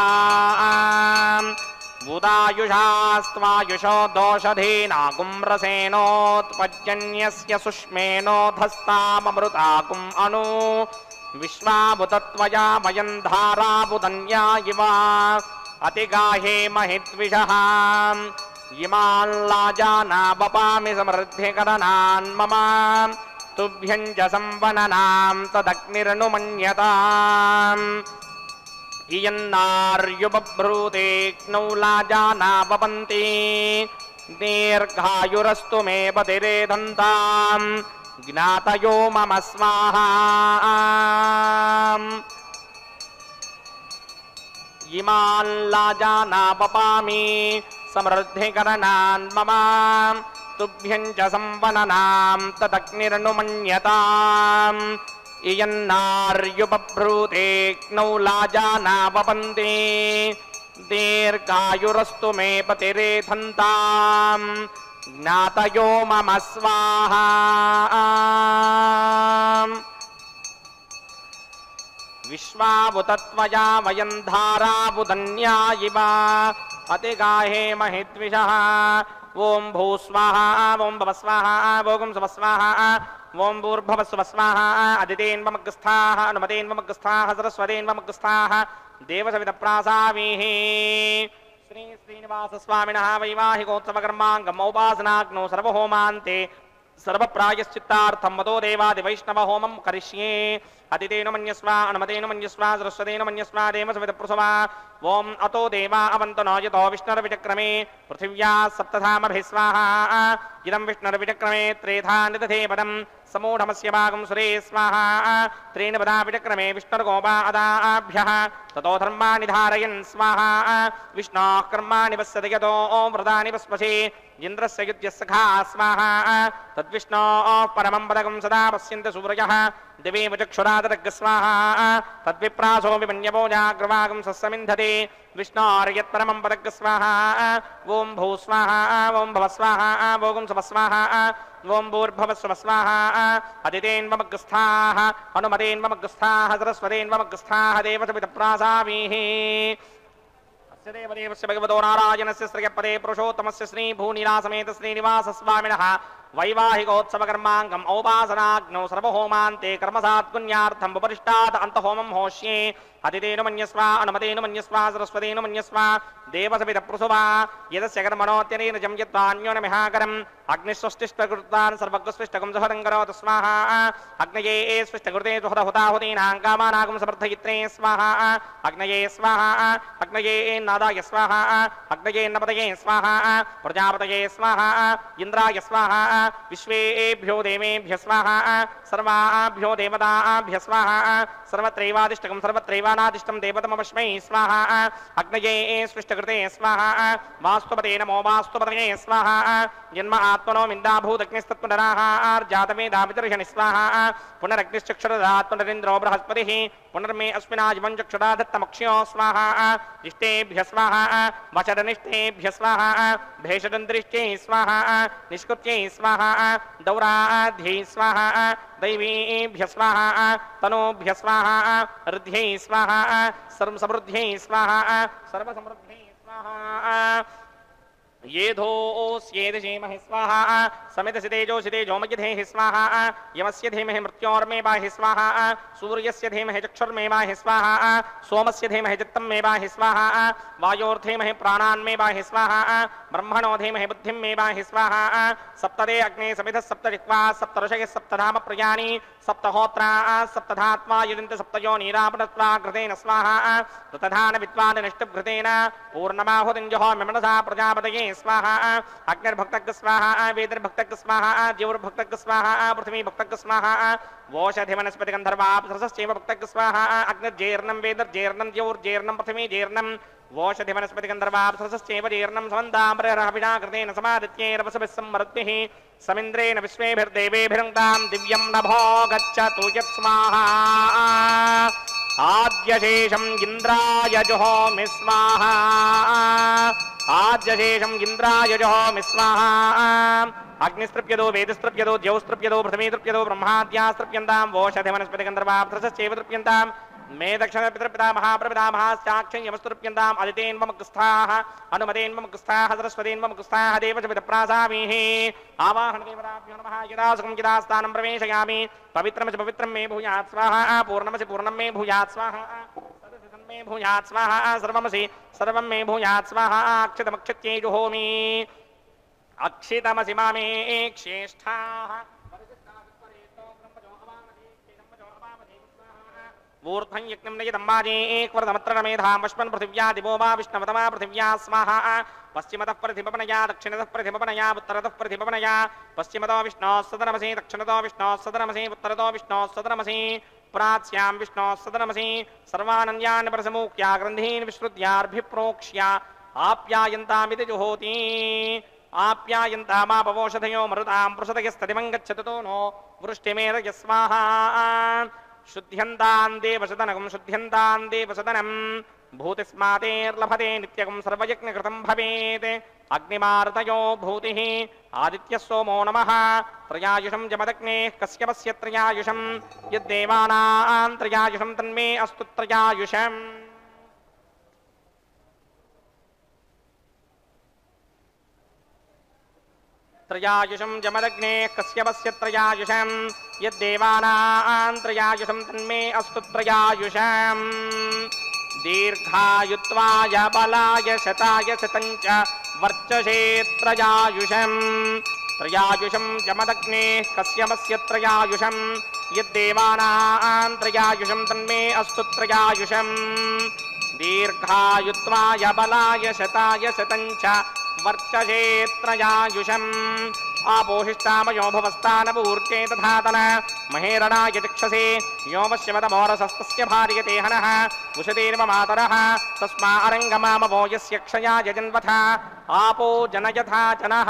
ఉదాయుషాస్త్వాయుషో దోషధీనాగుం రసేనోత్పజ్జన్యస్య సుష్మేనోధస్తామమృతాకుం అను విశ్వాభుతత్వయా వయం ధారాబుధన్యా ఇవ అతిగాహే మహిద్విషః ఇమాన్ లాజానావపామి సమృద్ధికరణాన్ మమ తుభ్యం చ సంవననాం తదగ్నిరనుమన్యతాం ఇయన్నార్యుబభ్రూతేగ్నౌ లాజానావపంతి దీర్ఘాయురస్తు మే పతిరేధంతాం జ్ఞాతయో మమ స్వాహా ఇమాల్లాజానాపపామి సమృద్ధికరణాన్ మమ తుభ్యం చ సంవననాం తదగ్నిరనుమన్యతాం ఇయన్నార్యుపభ్రూతేక్నౌ లాజానాపపంతే దీర్ఘాయురస్తు మే పతిరేధంతాం జ్ఞాతయో మమ స్వాహా విశ్వావుతత్వయా వయం ధారావుదన్యా ఇవ అతిగాహే మహిద్విషః ఓం భూస్వాహా ఓం భవస్వాహా ఓం సువస్వాహా ఓం భూర్భవస్వస్వాహా అదితేన్వమగ్స్థాః అనుమతేన్వమగ్స్థాః సరస్వతేన్వమగ్స్థాః దేవసవితప్రాసామీః శ్రీ శ్రీనివాస స్వామినః వైవాహికోత్సవకర్మాంగమౌపాసనాగ్నో సర్వహోమాంతే సర్వప్రాయశ్చిత్తార్థం మతో దేవాది వైష్ణవ హోమం కరిష్యే అతిథేను మన్యస్వ అనుమతేను మన్యస్వ సరస్వతేను మన్యస్వ దేవసవితప్రసవ ఓం అతో దేవా అవంతనో యతో విష్ణుర్విచక్రమే పృథివ్యా సప్తధామభిస్వాహా ఇదం విష్ణుర్విచక్రమే త్రేధా నిదధే పదం సమూఢమస్య భాగం సురే స్వాహా త్రీణి పదా విచక్రమే విష్ణుర్గోపా అదాభ్యః తతో ధర్మాణి ధారయన్ స్వాహా విష్ణోః కర్మాణి పశ్యతి యతో వ్రతాని పశ్పసి ఇంద్రస్య యుజ్యస్య ఖా స్వాహా తద్విష్ణోః పరమం పదకం సదా పశ్యంతి సూరయః దివేవ చక్షురాదరగ్ స్వాహా తద్విప్రాసో విమన్యవో జాగ్రవాగం సస్సమింధతే విష్ణోర్యత్పరమం పదగ్ స్వాహా ఓం భూ స్వాహా ఓం భవ స్వాహా ఓం సువ స్వాహా ఓం భూర్భవస్వ స్వాహా అదితేన్వమగ్స్థాః అనుమతేన్వమగ్స్థాః సరస్వతేన్వమగ్స్థాః దేవసవితప్రాసామీః దేవదేవస్య భగవతో నారాయణస్య శ్రియపదే పురుషోత్తమస్య శ్రీ భూనిలాసమేత శ్రీనివాస స్వామినః వైవాహికోత్సవకర్మాంగం ఔపాసనాగ్నౌ సర్వహోమాంతే కర్మసాత్పుణ్యార్థం ఉపరిష్టాత్ అంతహోమం హోష్యే అతిథేను మన్యస్వ అనుమతేను మన్యస్వ సరస్వతేను మన్యస్వ దేవసవితప్రసువా యదస్య కర్మణోత్యనేన జం యద్వాన్యోనమిహాకరం అగ్నిస్వష్టిష్టకృతాన్ సర్వగ్స్విష్టకం సుహరం కరోతు స్వాహా అగ్నయే స్విష్టకృతే సుహర హుతాహుతీనాం కామానాగం సమర్థయిత్రే స్వాహా అగ్నయే స్వాహా అగ్నయే నాదాయ స్వాహా అగ్నయే నపతయే స్వాహా ప్రజాపతయే స్వాహా ఇంద్రాయ స్వాహా విశ్వేభ్యో దేవేభ్య స్వాహా సర్వాభ్యో దేవతాభ్య స్వాహా సర్వత్రైవాదిష్టకం సర్వత్రైవానాదిష్టం దేవతమవస్మై స్వాహా అగ్నయే స్విష్టకృతే స్వాహా వాస్తుపతే నమో వాస్తుపతయే స్వాహా జన్మ ఆత్మనో మిందాభూతగ్నిస్తత్పునరాహార్జాతమేదావితర్హణి స్వాహా పునరగ్నిశ్చక్షురదాత్మనరేంద్రో బృహస్పతిః పునర్మే అస్మినాజివం చక్షురా దత్తమక్ష్యో స్వాహా ఇష్టేభ్య స్వాహా వచరనిష్టేభ్య స్వాహా భేషదంద్రిష్ట్యై స్వాహా నిష్కృత్యై స్వాహా దౌరాధ్యై స్వాహా దైవీభ్య స్వాహా తనోభ్య స్వాహా రుద్ధ్యై స్వాహా సర్వసమృద్ధ్యై స్వాహా సర్వసమృద్ధ్యై స్వాహా येधोऽस्येति धीमहि स्वाहा समितसि तेजोषि तेजोमयि धेहि स्वाहा यमस्य धीमहि मृत्योर्मे पाहि स्वाहा सूर्यस्य धीमहि चक्षुर्मे पाहि स्वाहा सोमस्य धीमहि चित्तं मे पाहि स्वाहा वायोर्धीमहि प्राणान् मे पाहि स्वाहा ब्रह्मणो धीमहि बुद्धिं मे पाहि स्वाहा सप्तदे अग्ने समिधः सप्तजिह्वा सप्तऋषयः सप्तधाम प्रियाणि सप्तहोत्रा सप्तधात्मा युजन्ति सप्तयो नीरापणत्वा घृतेन स्वाहा ऋतधान विद्वान् निष्टघृतेन पूर्णमाहुतिञ्जहोमि मनसा प्रजापतये स्वाहा अग्निर्भक्तज्ञ स्वाहा वेदिर्भक्तज्ञ स्वाहा जीवुर्भक्तज्ञ स्वाहा पृथ्वीभक्तज्ञ स्वाहा वोषधिवनस्पति गन्धर्वाप्सरसश्चैव भक्तज्ञ स्वाहा अग्निर्जेर्णं वेदिर्जेर्णं जीवुर्जेर्णं पृथ्वीजेर्णं वोषधिवनस्पति गन्धर्वाप्सरसश्चैव जीर्णं समन्ताम्बरहविना कृतेन समादित्यैरवसभिः सम्मरुद्भिः समिन्द्रेण विश्वेभिर्देवेभिरङ्गां दिव्यं नभो गच्छतु यत्स्वाहा आद्यशेषं इन्द्राय जुहोमि स्वाहा आद्यशेषं इन्द्राय जुहोमि स्वाहा अग्निस्तृप्यदो वेदस्तृप्यदो द्यौस्तृप्यदो पृथ्वीतृप्यदो ब्रह्माद्यास्तृप्यन्तां वोषधिवनस्पति गन्धर्वाप्सरसश्चैव तृप्यन्तां मे दक्षिणपितृपिता महाप्रपितामहास्याक्षं यमस्तृप्यन्ताम् अदितेन्वमग्रस्थाः अनुमतेन्वमग्रस्थाः सरस्वतीन्वमग्रस्थाः देवसवितप्रासामीः आवाहनदेवताभ्यो नमः यदा सुखं यदा स्थानं प्रवेशयामि पवित्रमसि पवित्रं मे भूयात् स्वाहा पूर्णमसि पूर्णं मे भूयात् स्वाहा सदसि मे भूयात् स्वाहा सर्वमसि सर्वं मे भूयात् स्वाहा अक्षतमक्षत्यै जुहोमि अक्षितमसि मामे श्रेष्ठाः ऊर्ध्वं यज्ञं नयदम्बाजे क्वरदमत्र मेधां वश्मन् पृथिव्या दिवो वा विष्णवतमा पृथिव्या स्वाहा पश्चिमतः प्रतिपवनया दक्षिणतः प्रतिपवनया उत्तरतः प्रतिपवनया पश्चिमतो विष्णोः सदनमसि दक्षिणतो विष्णोः सदनमसि उत्तरतो विष्णोः सदनमसि प्राच्यां विष्णोः सदनमसि सर्वानन्यान् परसमुख्या ग्रन्थीन् विश्रुत्यार्भिप्रोक्ष्या आप्यायन्तामिति जुहोति आप्यायन्तामापवोषधयो मरुतां पृषदयस्तदिमं गच्छततो नो वृष्टिमेरय स्वाहा शुद्ध्यन्तां देवसदनं शुद्ध्यन्तां देवसदनं भूतिस्मातेर्लभते नित्यं सर्वयज्ञकृतं भवेत् अग्निमार्तयो भूतिः आदित्यः सोमो नमः त्रयायुषं जमदग्नेः कश्यपस्य त्रयायुषं यद्देवानां त्रयायुषं तन्मे अस्तु त्रयायुषम् त्रयायुषं जमदग्नेः कश्यपस्य त्रयायुषं यद्देवानां त्रयायुषं तन्मे अस्तु त्रयायुषम् दीर्घायुत्वाय बलाय शताय शतञ्च वर्चसे त्रयायुषं त्रयायुषं जमदग्नेः कश्यपस्य त्रयायुषं यद्देवानां त्रयायुषं तन्मे अस्तु त्रयायुषम् दीर्घायुत्वाय बलाय शताय शतञ्च वर्चसे त्रयायुषम् आपोहिष्टामयो भवस्तानपूर्चे तथातन महेरणाय चक्षसे यो वश्यमतमोरसस्तस्य भार्यते हनः उषतीर्व मातरः तस्मा अरङ्गमामवो यस्य क्षयाय जन्वथा आपो जनयथा जनः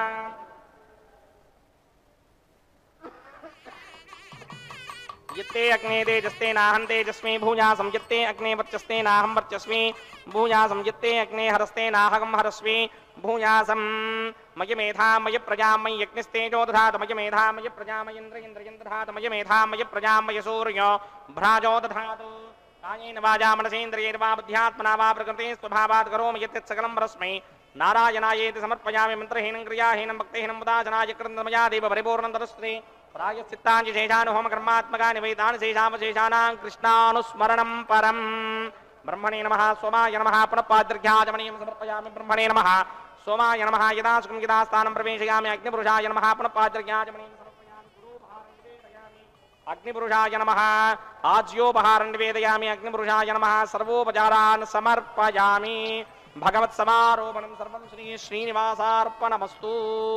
यत्ते अग्ने तेजस्ते नाहं तेजस्मी भूयासं यत्ते अग्ने वर्चस्ते नाहं वर्चस्वी भूयासं यत्ते अग्ने हरस्ते नाहं हरस्वी भूयासं मयि मेधा मयि प्रजा मयि यज्ञस्तेजो दधातु मयि मेधा मयि प्रजा मयीन्द्र इन्द्रियं दधातु मयि मेधा मयि प्रजा मयि सूर्यो भ्राजो दधातु कायेन वाचा मनसेन्द्रियैर्वा बुद्ध्यात्मना वा प्रकृते स्वभावात् करोमि यत् सकलं परस्मै नारायणायेति समर्पयामि मन्त्रहीनं क्रियाहीनं भक्तिहीनं मुदाजनाय कृतमया देव परिपूर्णं तदस्ते प्रायश्चित्तानि शेषानुहोम कर्मात्मकानि वैतानि शेषावशेषाणां कृष्णानुस्मरणं परम् ब्रह्मणे नमः सोमाय नमः पुनः पाद्र्घ्याजमनीयं समर्पयामि ब्रह्मणे नमः सोमाय नमः यदा सुखं यदा स्थानं प्रवेशयामि अग्निपुरुषाय नमः पुनः पाद्र्घ्याजमनीयं समर्पयामि गुरोपहारं निवेदयामि अग्निपुरुषाय नमः आज्योपहारं निवेदयामि अग्निपुरुषाय नमः सर्वोपचारान् समर्पयामि भगवत्समारोपणं सर्वं श्री श्रीनिवासार्पणमस्तु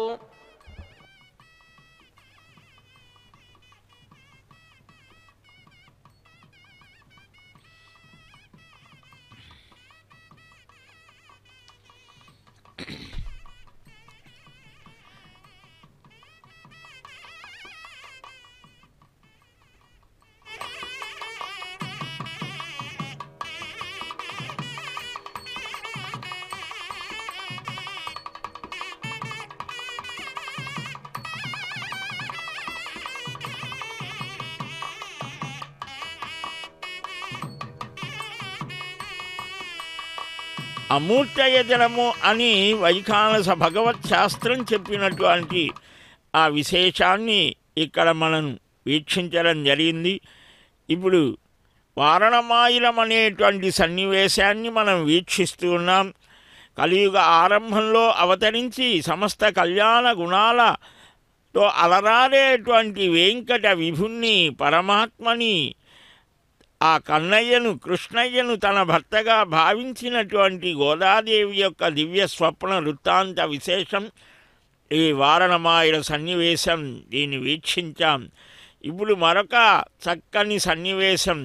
అమూర్తయజనము అని వైఖానస భగవత్ శాస్త్రం చెప్పినటువంటి ఆ విశేషాన్ని ఇక్కడ మనం వీక్షించడం జరిగింది. ఇప్పుడు వారణమాయిలం అనేటువంటి సన్నివేశాన్ని మనం వీక్షిస్తూ ఉన్నాం. కలియుగ ఆరంభంలో అవతరించి సమస్త కళ్యాణ గుణాలతో అలరారేటువంటి వెంకట విభుణ్ణి పరమాత్మని ఆ కన్నయ్యను కృష్ణయ్యను తన భర్తగా భావించినటువంటి గోదాదేవి యొక్క దివ్య స్వప్న వృత్తాంత విశేషం ఈ వారణమాయుల సన్నివేశం. దీన్ని వీక్షించాం. ఇప్పుడు మరొక చక్కని సన్నివేశం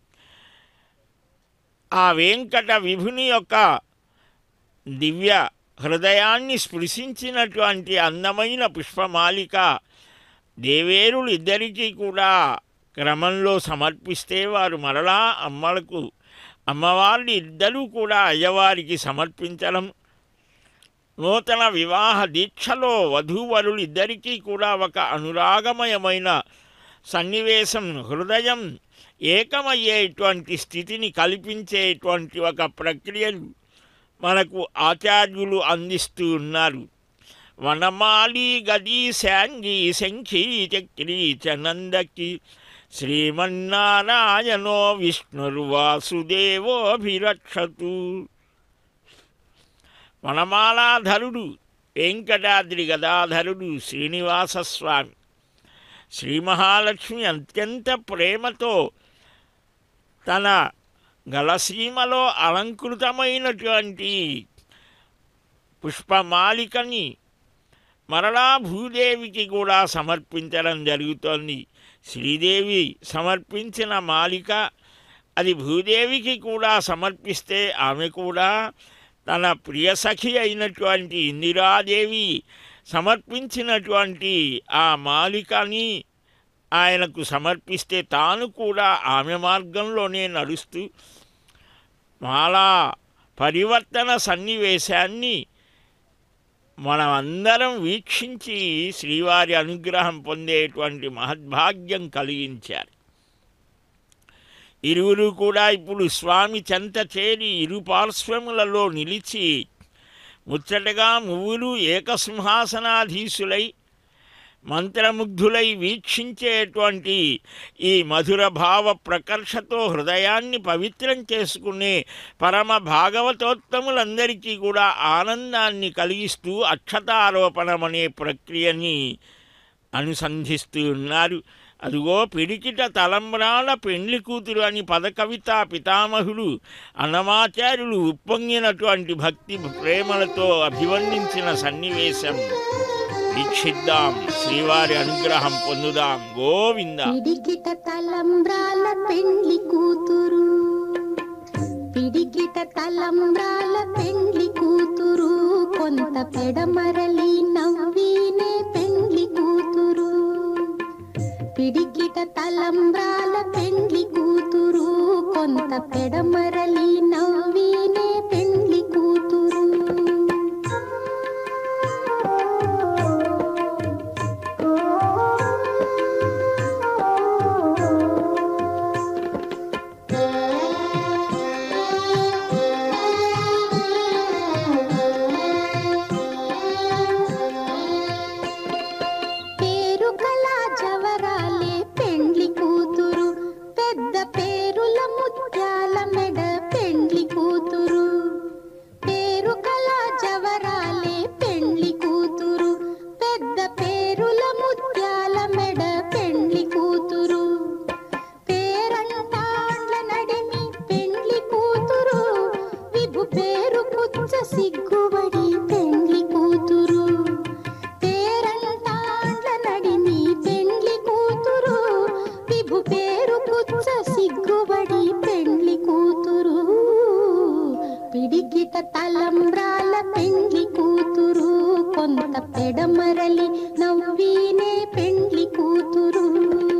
ఆ వెంకట విభుని యొక్క దివ్య హృదయాన్ని స్పృశించినటువంటి అందమైన పుష్పమాలిక దేవేరులు ఇద్దరికీ కూడా క్రమంలో సమర్పిస్తే వారు మరలా అమ్మలకు అమ్మవారిని ఇద్దరూ కూడా అయ్యవారికి సమర్పించడం, నూతన వివాహ దీక్షలో వధూవరులు ఇద్దరికీ కూడా ఒక అనురాగమయమైన సన్నివేశం, హృదయం ఏకమయ్యేటువంటి స్థితిని కల్పించేటువంటి ఒక ప్రక్రియను మనకు ఆచార్యులు అందిస్తూ ఉన్నారు. వనమాలి గది శాంగి శంఖీ చక్రీ చనందకి శ్రీమన్నారాయణో విష్ణుర్వాసుదేవోభిరక్షతు. వనమాలాధరుడు వెంకటాద్రి గదాధరుడు శ్రీనివాసస్వామి. శ్రీ మహాలక్ష్మి అత్యంత ప్రేమతో తన గలసీమలో అలంకృతమైనటువంటి పుష్పమాలికని మరలా భూదేవికి కూడా సమర్పించడం జరుగుతోంది. శ్రీదేవి సమర్పించిన మాలిక అది భూదేవికి కూడా సమర్పిస్తే ఆమె కూడా తన ప్రియసఖి అయినటువంటి ఇందిరాదేవి సమర్పించినటువంటి ఆ మాలికని ఆయనకు సమర్పిస్తే తాను కూడా ఆమె మార్గంలోనే నడుస్తూ మాలా పరివర్తన సన్నివేశాన్ని మనమందరం వీక్షించి శ్రీవారి అనుగ్రహం పొందేటువంటి మహద్భాగ్యం కలిగించారు. ఇరువురు కూడా ఇప్పుడు స్వామి చెంత చేరి ఇరు పార్శ్వములలో నిలిచి ముచ్చటగా మువ్వులు ఏకసింహాసనాధీశులై మంత్రముగ్ధులై వీక్షించేటువంటి ఈ మధుర భావ ప్రకర్షతో హృదయాన్ని పవిత్రం చేసుకునే పరమ భాగవతోత్తములందరికీ కూడా ఆనందాన్ని కలిగిస్తూ అక్షతారోపణమనే ప్రక్రియని అనుసంధిస్తూ ఉన్నారు. అదుగో పిడికిట తలంబ్రాల పెండ్లి కూతురు అని పదకవితా పితామహుడు అన్నమాచార్యులు ఉప్పొంగినటువంటి భక్తి ప్రేమలతో అభివర్ణించిన సన్నివేశం వీక్షిద్దాం, శ్రీవారి అనుగ్రహం పొందుదాం. గోవింద. పిడికిట తలంబ్రాల పెండ్లి కూతురు, పిడికిట తలంబ్రాల పెండ్లి కూతురు, కొంత పెడమరలి నవ్వీనే పెండ్లి కూతురు. పిడికిట తలంబ్రాల పెండ్లి కూతురు, కొంత పెడమరలి నవ్వీనే పెండ్లి కూతురు. సిగ్గుబడి పెండ్లి కూతురు, పేరంటాండ్ల నడిమి పెండ్లి కూతురు, విభు పేరు పుచ్చ సిగ్గుబడి పెండ్లి కూతురు. పిడికిట తలంబ్రాల పెండ్లి కూతురు, కొంత పెడమరలి నవ్వీనే పెండ్లి కూతురు.